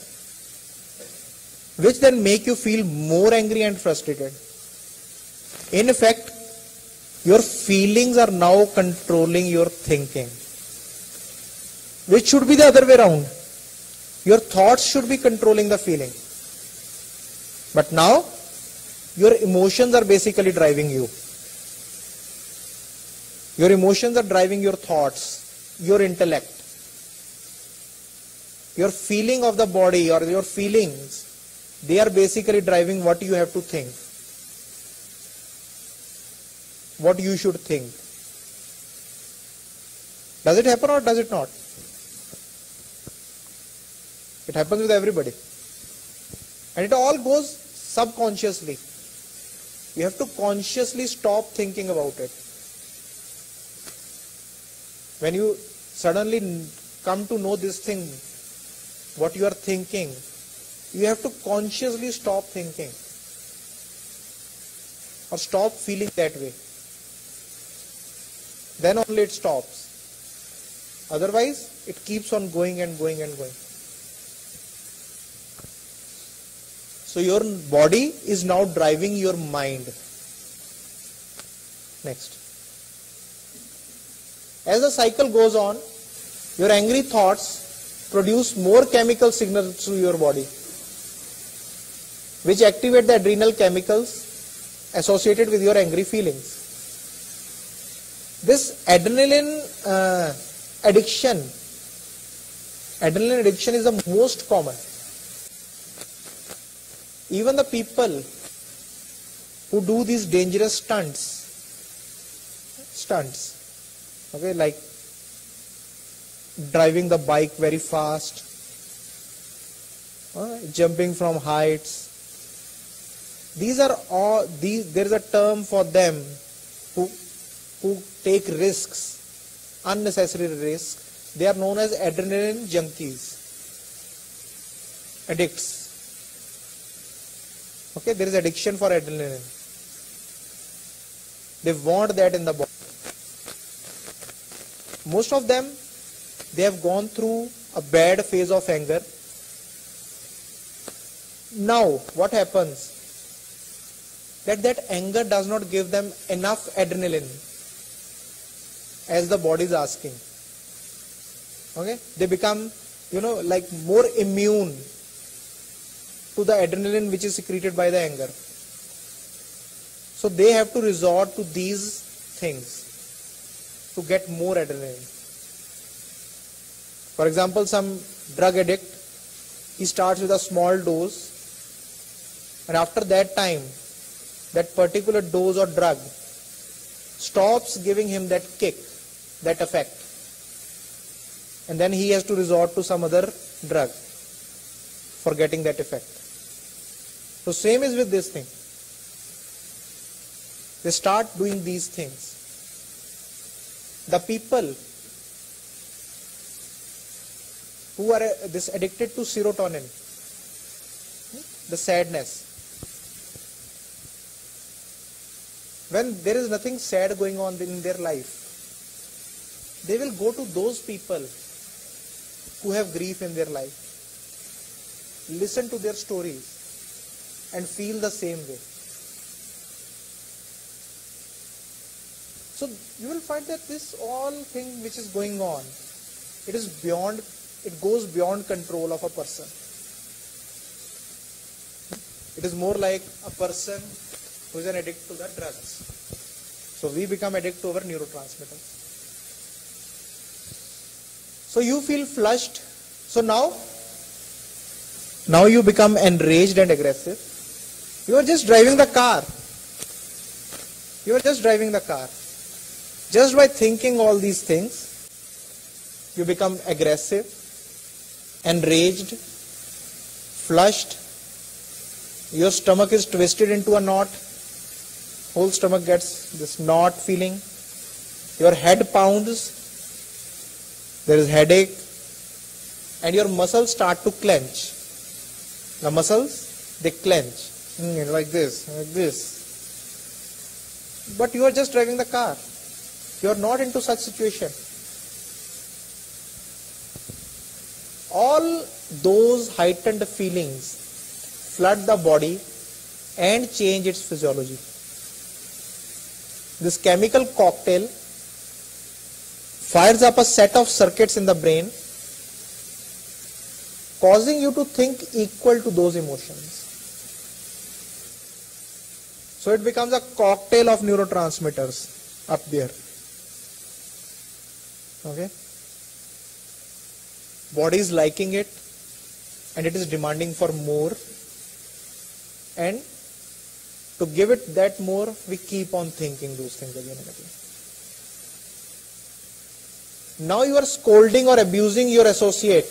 which then make you feel more angry and frustrated. In effect, your feelings are now controlling your thinking, which should be the other way around. Your thoughts should be controlling the feeling. But now, your emotions are basically driving you. Your emotions are driving your thoughts, your intellect. Your feeling of the body or your feelings, they are basically driving what you have to think, what you should think. Does it happen or does it not? It happens with everybody. And it all goes subconsciously. You have to consciously stop thinking about it. When you suddenly come to know this thing, what you are thinking, you have to consciously stop thinking or stop feeling that way. Then only it stops. Otherwise, it keeps on going and going and going. So your body is now driving your mind. Next. As the cycle goes on, your angry thoughts produce more chemical signals to your body, which activate the adrenal chemicals associated with your angry feelings. This adrenaline addiction is the most common. Even the people who do these dangerous stunts, okay, like driving the bike very fast, jumping from heights. These are all there is a term for them who take risks, unnecessary risks. They are known as adrenaline junkies, addicts. Okay, there is addiction for adrenaline. They want that in the body. Most of them, they have gone through a bad phase of anger. Now, what happens? That anger does not give them enough adrenaline as the body is asking. Okay, they become, like more immune to the adrenaline which is secreted by the anger. So they have to resort to these things to get more adrenaline. For example, some drug addict, he starts with a small dose, and after that time, that particular dose or drug stops giving him that kick, that effect, and then he has to resort to some other drug for getting that effect. So same is with this thing. They start doing these things. The people who are this addicted to serotonin, the sadness, when there is nothing sad going on in their life, they will go to those people who have grief in their life, listen to their stories and feel the same way. So you will find that this all thing which is going on, it is beyond, it goes beyond control of a person. It is more like a person who is an addict to the drugs. So we become addicted to our neurotransmitters. So you feel flushed. So now you become enraged and aggressive. You are just driving the car. You are just driving the car. Just by thinking all these things, you become aggressive, enraged, flushed. Your stomach is twisted into a knot. Whole stomach gets this knot feeling. Your head pounds. There is headache. And your muscles start to clench. The muscles, they clench. Like this, like this. But you are just driving the car. You are not into such situation. All those heightened feelings flood the body and change its physiology. This chemical cocktail fires up a set of circuits in the brain, causing you to think equal to those emotions. So it becomes a cocktail of neurotransmitters up there. Okay? Body is liking it and it is demanding for more, and to give it that more, we keep on thinking those things again and again. Now you are scolding or abusing your associate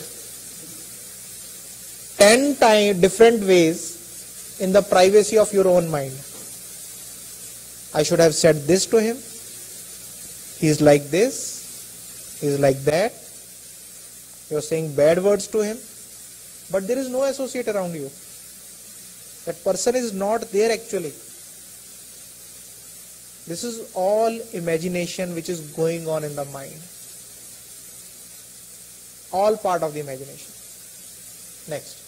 10 times different ways in the privacy of your own mind. I should have said this to him. He is like this. He is like that. You are saying bad words to him. But there is no associate around you. That person is not there actually. This is all imagination which is going on in the mind. All part of the imagination. Next.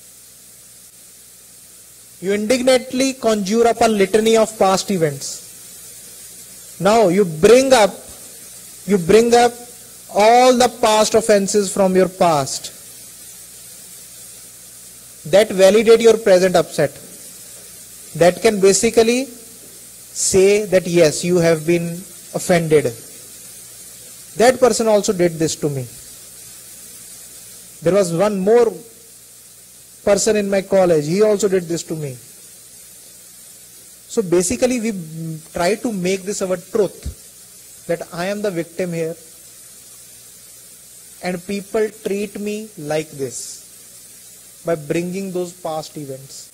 You indignantly conjure up a litany of past events. Now you bring up all the past offenses from your past that validate your present upset. That can basically say that yes, you have been offended. That person also did this to me. There was one more person in my college, he also did this to me. So basically we try to make this our truth, that I am the victim here and people treat me like this by bringing those past events.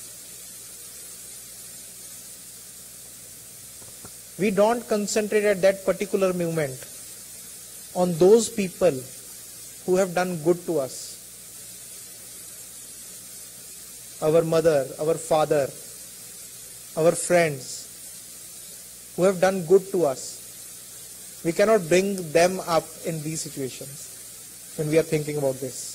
We don't concentrate at that particular moment on those people who have done good to us. Our mother, our father, our friends who have done good to us. We cannot bring them up in these situations when we are thinking about this.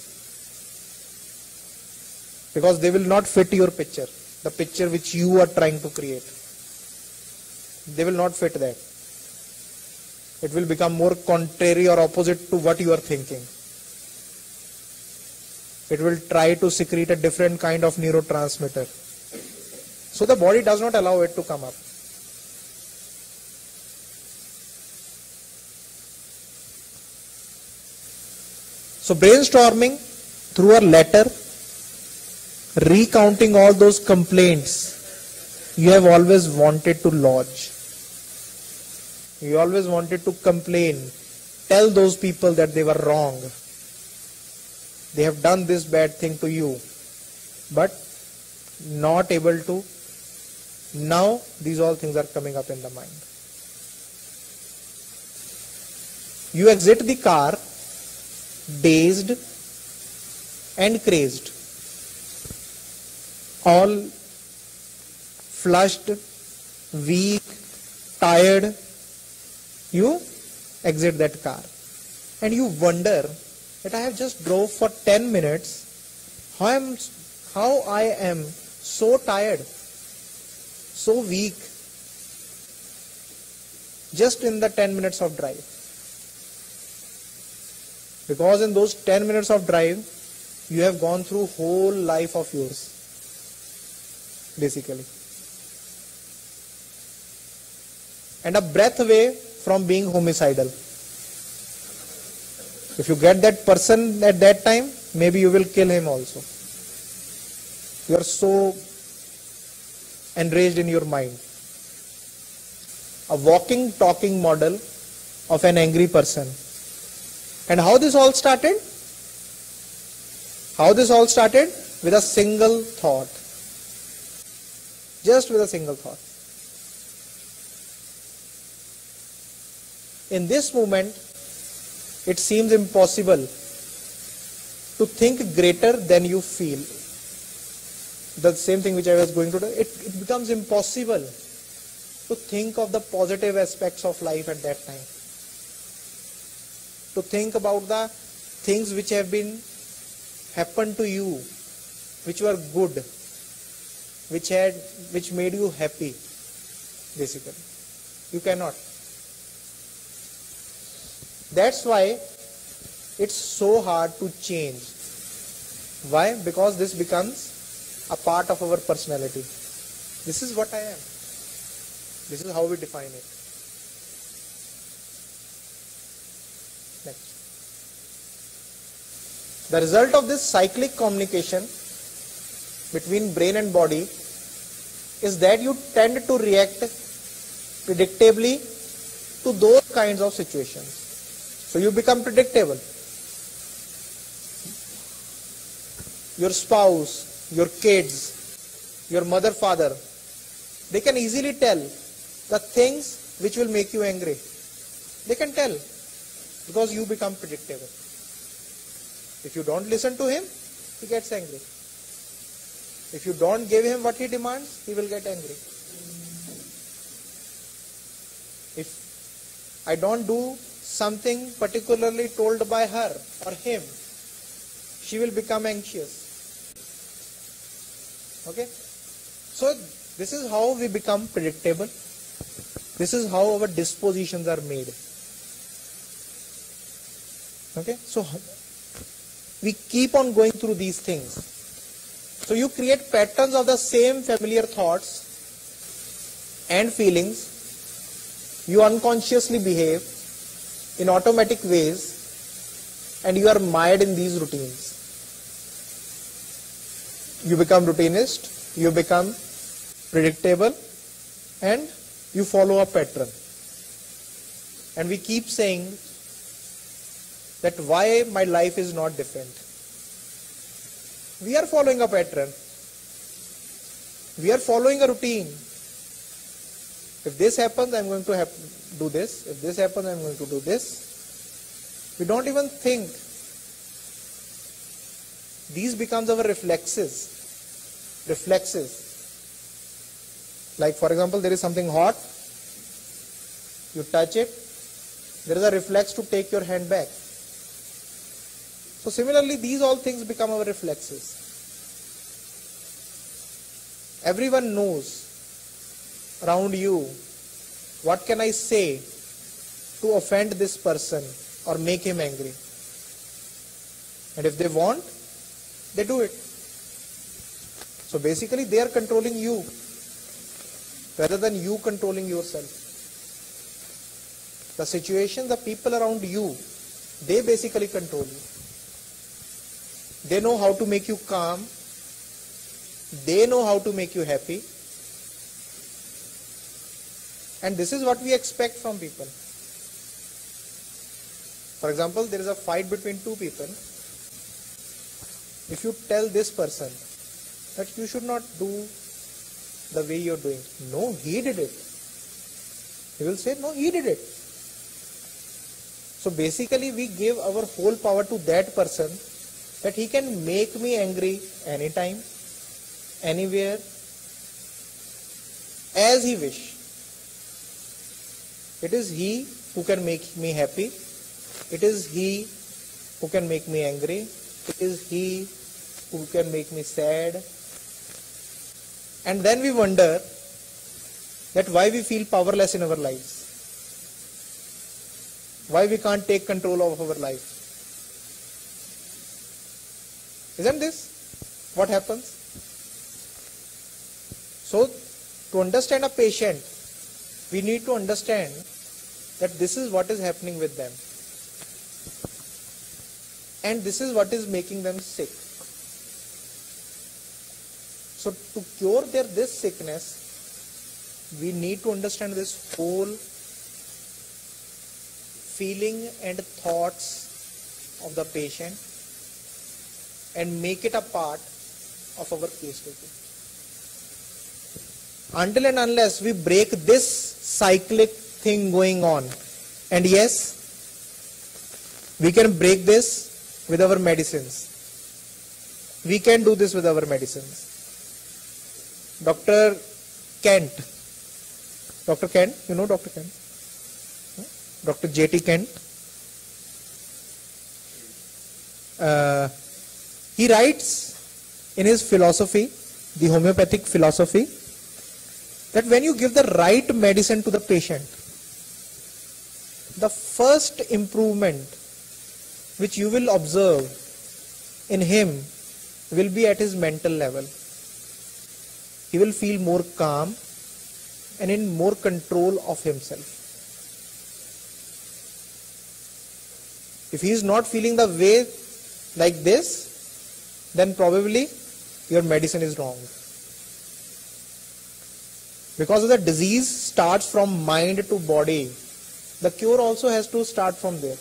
Because they will not fit your picture, the picture which you are trying to create. They will not fit that. It will become more contrary or opposite to what you are thinking. it will try to secrete a different kind of neurotransmitter. So the body does not allow it to come up. So brainstorming through a letter, recounting all those complaints you have always wanted to lodge. You always wanted to complain, tell those people that they were wrong. They have done this bad thing to you, but not able to. Now these all things are coming up in the mind. You exit the car dazed and crazed, all flushed, weak, tired. You exit that car and you wonder that I have just drove for 10 minutes. How I am so tired, so weak, just in the 10 minutes of drive. Because in those 10 minutes of drive, you have gone through whole life of yours, basically. And a breath away from being homicidal. If you get that person at that time, maybe you will kill him also. You are so enraged in your mind. A walking, talking model of an angry person. And how this all started? How this all started? With a single thought. Just with a single thought. In this moment, it seems impossible to think greater than you feel. The same thing which I was going to do, it becomes impossible to think of the positive aspects of life at that time. To think about the things which have been happened to you, which were good, which made you happy, basically. You cannot. That's why it's so hard to change. Why? Because this becomes a part of our personality. This is what I am. This is how we define it. Next. The result of this cyclic communication between brain and body is that you tend to react predictably to those kinds of situations. So you become predictable. Your spouse, your kids, your mother, father, they can easily tell the things which will make you angry. They can tell because you become predictable. If you don't listen to him, he gets angry. If you don't give him what he demands, he will get angry. If I don't do something particularly told by her or him, she will become anxious. Okay? So this is how we become predictable. This is how our dispositions are made. Okay? So we keep on going through these things. So you create patterns of the same familiar thoughts and feelings. You unconsciously behave in automatic ways and you are mired in these routines. You become routinist, you become predictable, and you follow a pattern. And we keep saying that why my life is not different. We are following a pattern. We are following a routine. If this happens, I am going to do this. If this happens, I am going to do this. We don't even think. These becomes our reflexes. Like for example, there is something hot. You touch it. There is a reflex to take your hand back. So similarly, these all things become our reflexes. Everyone knows around you, what can I say to offend this person or make him angry? And if they want, they do it. So basically they are controlling you rather than you controlling yourself. The situation, the people around you, they basically control you. They know how to make you calm. They know how to make you happy. And this is what we expect from people. For example, there is a fight between two people. If you tell this person that you should not do the way you're doing, no, he did it. He will say, no, he did it. So basically we give our whole power to that person that he can make me angry anytime, anywhere, as he wish. It is he who can make me happy. It is he who can make me angry. It is he who can make me sad. And then we wonder that why we feel powerless in our lives. Why we can't take control of our life. Isn't this what happens? So, to understand a patient, we need to understand that this is what is happening with them. And this is what is making them sick. So, to cure this sickness, we need to understand this whole feeling and thoughts of the patient and make it a part of our case taking. Until and unless we break this cyclic thing going on, and yes, we can break this with our medicines. We can do this with our medicines. Dr. Kent, you know Dr. Kent? Dr. J.T. Kent. He writes in his philosophy, the homeopathic philosophy, that when you give the right medicine to the patient, the first improvement which you will observe in him will be at his mental level. He will feel more calm and in more control of himself. If he is not feeling the way like this, then probably your medicine is wrong. Because the disease starts from mind to body, the cure also has to start from there.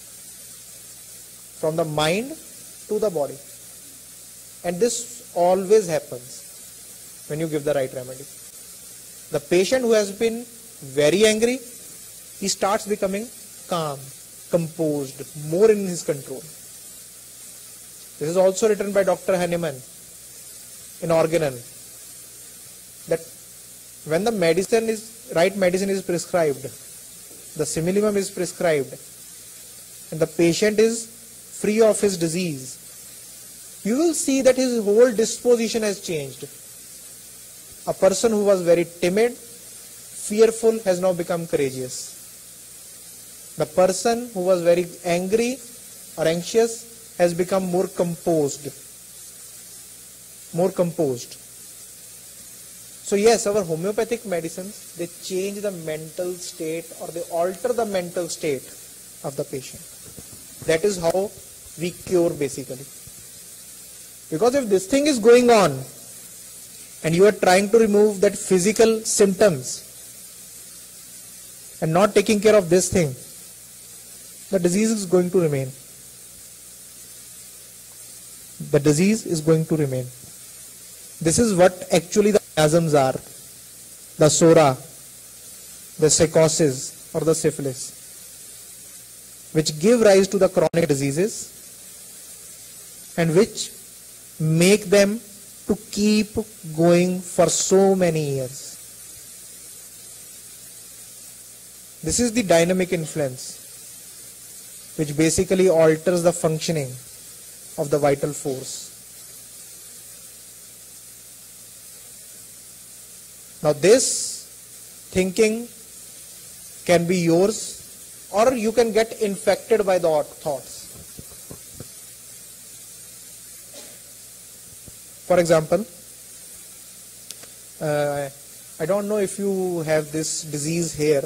From the mind to the body. And this always happens when you give the right remedy. The patient who has been very angry, he starts becoming calm, composed, more in his control. This is also written by Dr. Hahnemann in Organon, that when the right medicine is prescribed, the similimum is prescribed, and the patient is free of his disease, you will see that his whole disposition has changed. A person who was very timid, fearful, has now become courageous. The person who was very angry or anxious has become more composed. So yes, our homeopathic medicines, they change the mental state or they alter the mental state of the patient. That is how we cure basically. Because if this thing is going on and you are trying to remove that physical symptoms and not taking care of this thing, the disease is going to remain. The disease is going to remain. This is what actually the miasms are. The sora, the psychosis or the syphilis, which give rise to the chronic diseases and which make them to keep going for so many years. This is the dynamic influence which basically alters the functioning of the vital force. Now this thinking can be yours or you can get infected by the thoughts. For example, I don't know if you have this disease here.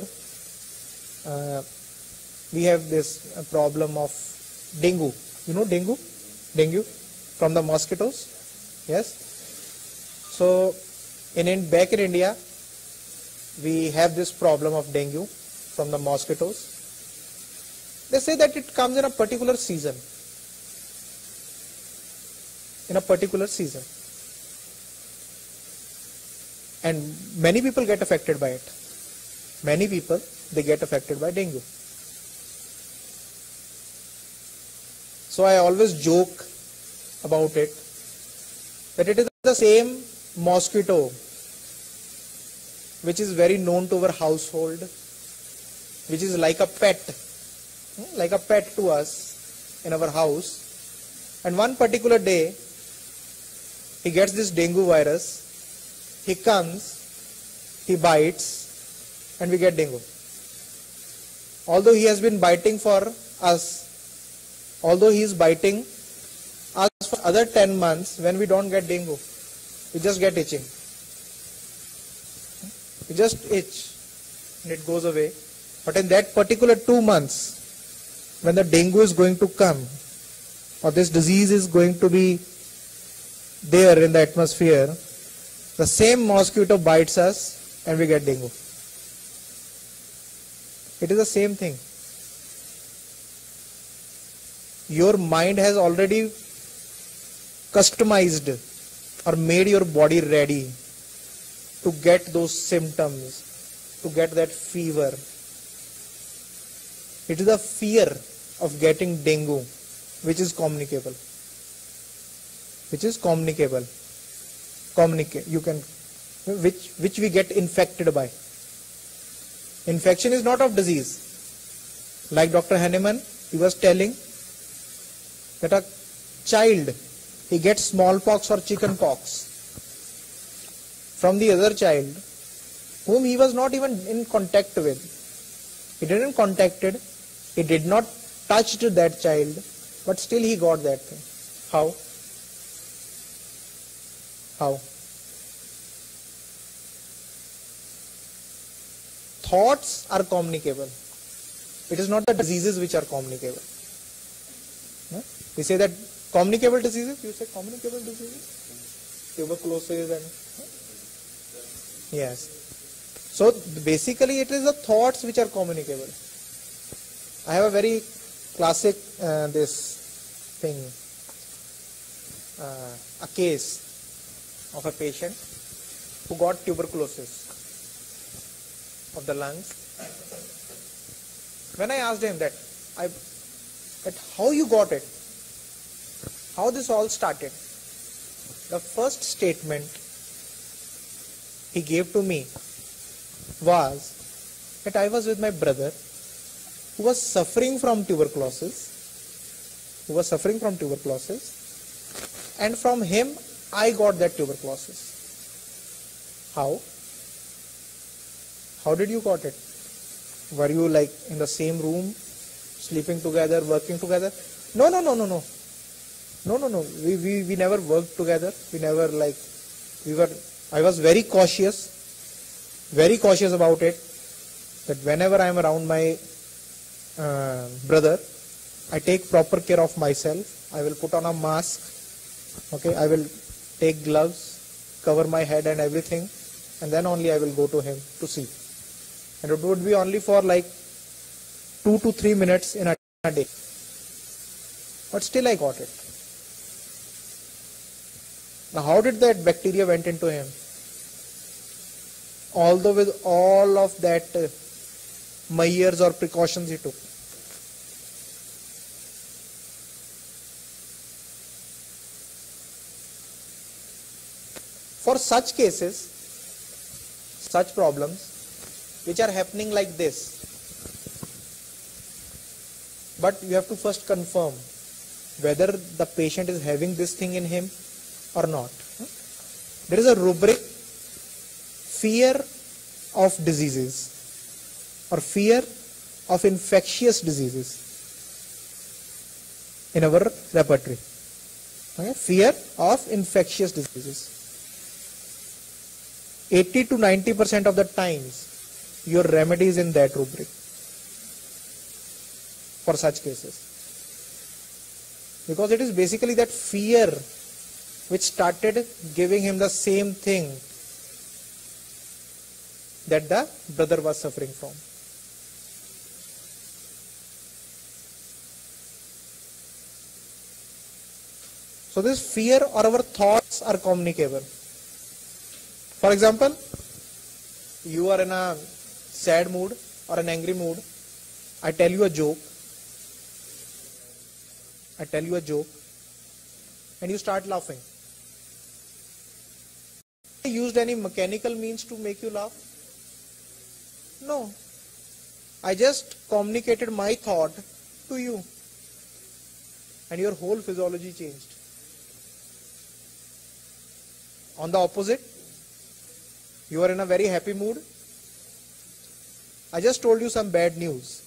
We have this problem of dengue. You know dengue? Dengue from the mosquitoes. Yes. So back in India, we have this problem of dengue from the mosquitoes. They say that it comes in a particular season. In a particular season. And many people get affected by it. Many people, they get affected by dengue. So I always joke about it, that it is the same mosquito which is very known to our household, which is like a pet to us in our house. And one particular day, he gets this dengue virus, he comes, he bites, and we get dengue. Although he has been biting for us, although he is biting us for other 10 months, when we don't get dengue, we just get itching. We just itch and it goes away. But in that particular 2 months, when the dengue is going to come, or this disease is going to be there in the atmosphere, the same mosquito bites us and we get dengue. It is the same thing. Your mind has already customized or made your body ready to get those symptoms, to get that fever. It is the fear of getting dengue which is communicable. Which is communicable. Which we get infected by. Infection is not of disease. Like Dr. Hahnemann, he was telling that a child, he gets smallpox or chicken pox from the other child whom he was not even in contact with. He didn't contacted, he did not touch that child, but still he got that thing. How? How? Thoughts are communicable. It is not the diseases which are communicable. We say that communicable diseases, you say communicable diseases? Tuberculosis and... Yes. So basically it is the thoughts which are communicable. I have a very classic this thing, a case of a patient who got tuberculosis of the lungs. When I asked him that how you got it, how this all started, the first statement he gave to me was that I was with my brother who was suffering from tuberculosis, and from him I got that tuberculosis. How? How did you got it? Were you like in the same room, sleeping together, working together? No. We never worked together. We never I was very cautious about it, that whenever I am around my brother, I take proper care of myself. I will put on a mask. Okay, I will take gloves, cover my head and everything, and then only I will go to him to see. And it would be only for like 2 to 3 minutes in a day. But still I got it. Now how did that bacteria went into him? Although with all of that measures or precautions he took. For such cases, such problems which are happening like this, but you have to first confirm whether the patient is having this thing in him or not. There is a rubric, fear of diseases or fear of infectious diseases in our repertoire. Okay? Fear of infectious diseases. 80 to 90% of the times your remedy is in that rubric for such cases. Because it is basically that fear which started giving him the same thing that the brother was suffering from. So this fear or our thoughts are communicable. For example, you are in a sad mood or an angry mood. I tell you a joke. And you start laughing. I used any mechanical means to make you laugh? No. I just communicated my thought to you. And your whole physiology changed. On the opposite, you are in a very happy mood. I just told you some bad news.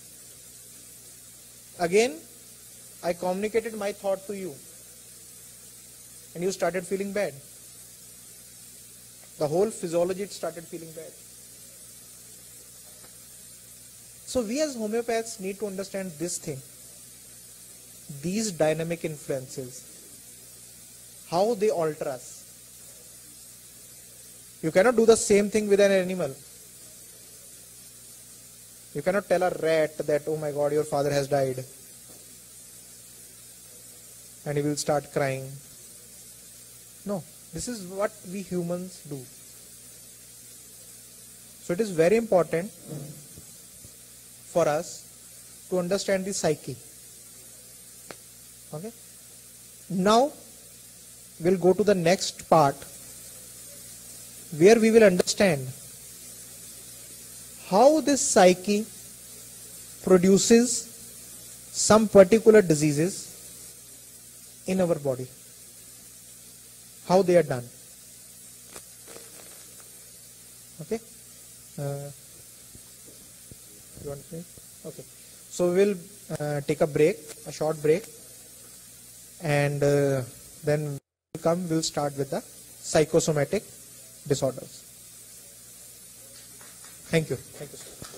Again, I communicated my thought to you. And you started feeling bad. The whole physiology started feeling bad. So we as homeopaths need to understand this thing. These dynamic influences. How they alter us. You cannot do the same thing with an animal. You cannot tell a rat that, oh my God, your father has died. And he will start crying. No, this is what we humans do. So it is very important for us to understand the psyche. Okay. Now we'll go to the next part, where we will understand how this psyche produces some particular diseases in our body. How they are done. Okay. You want to say? Okay. So we will take a break, a short break, and then we'll start with the psychosomatic disorders. Thank you. Thank you, sir.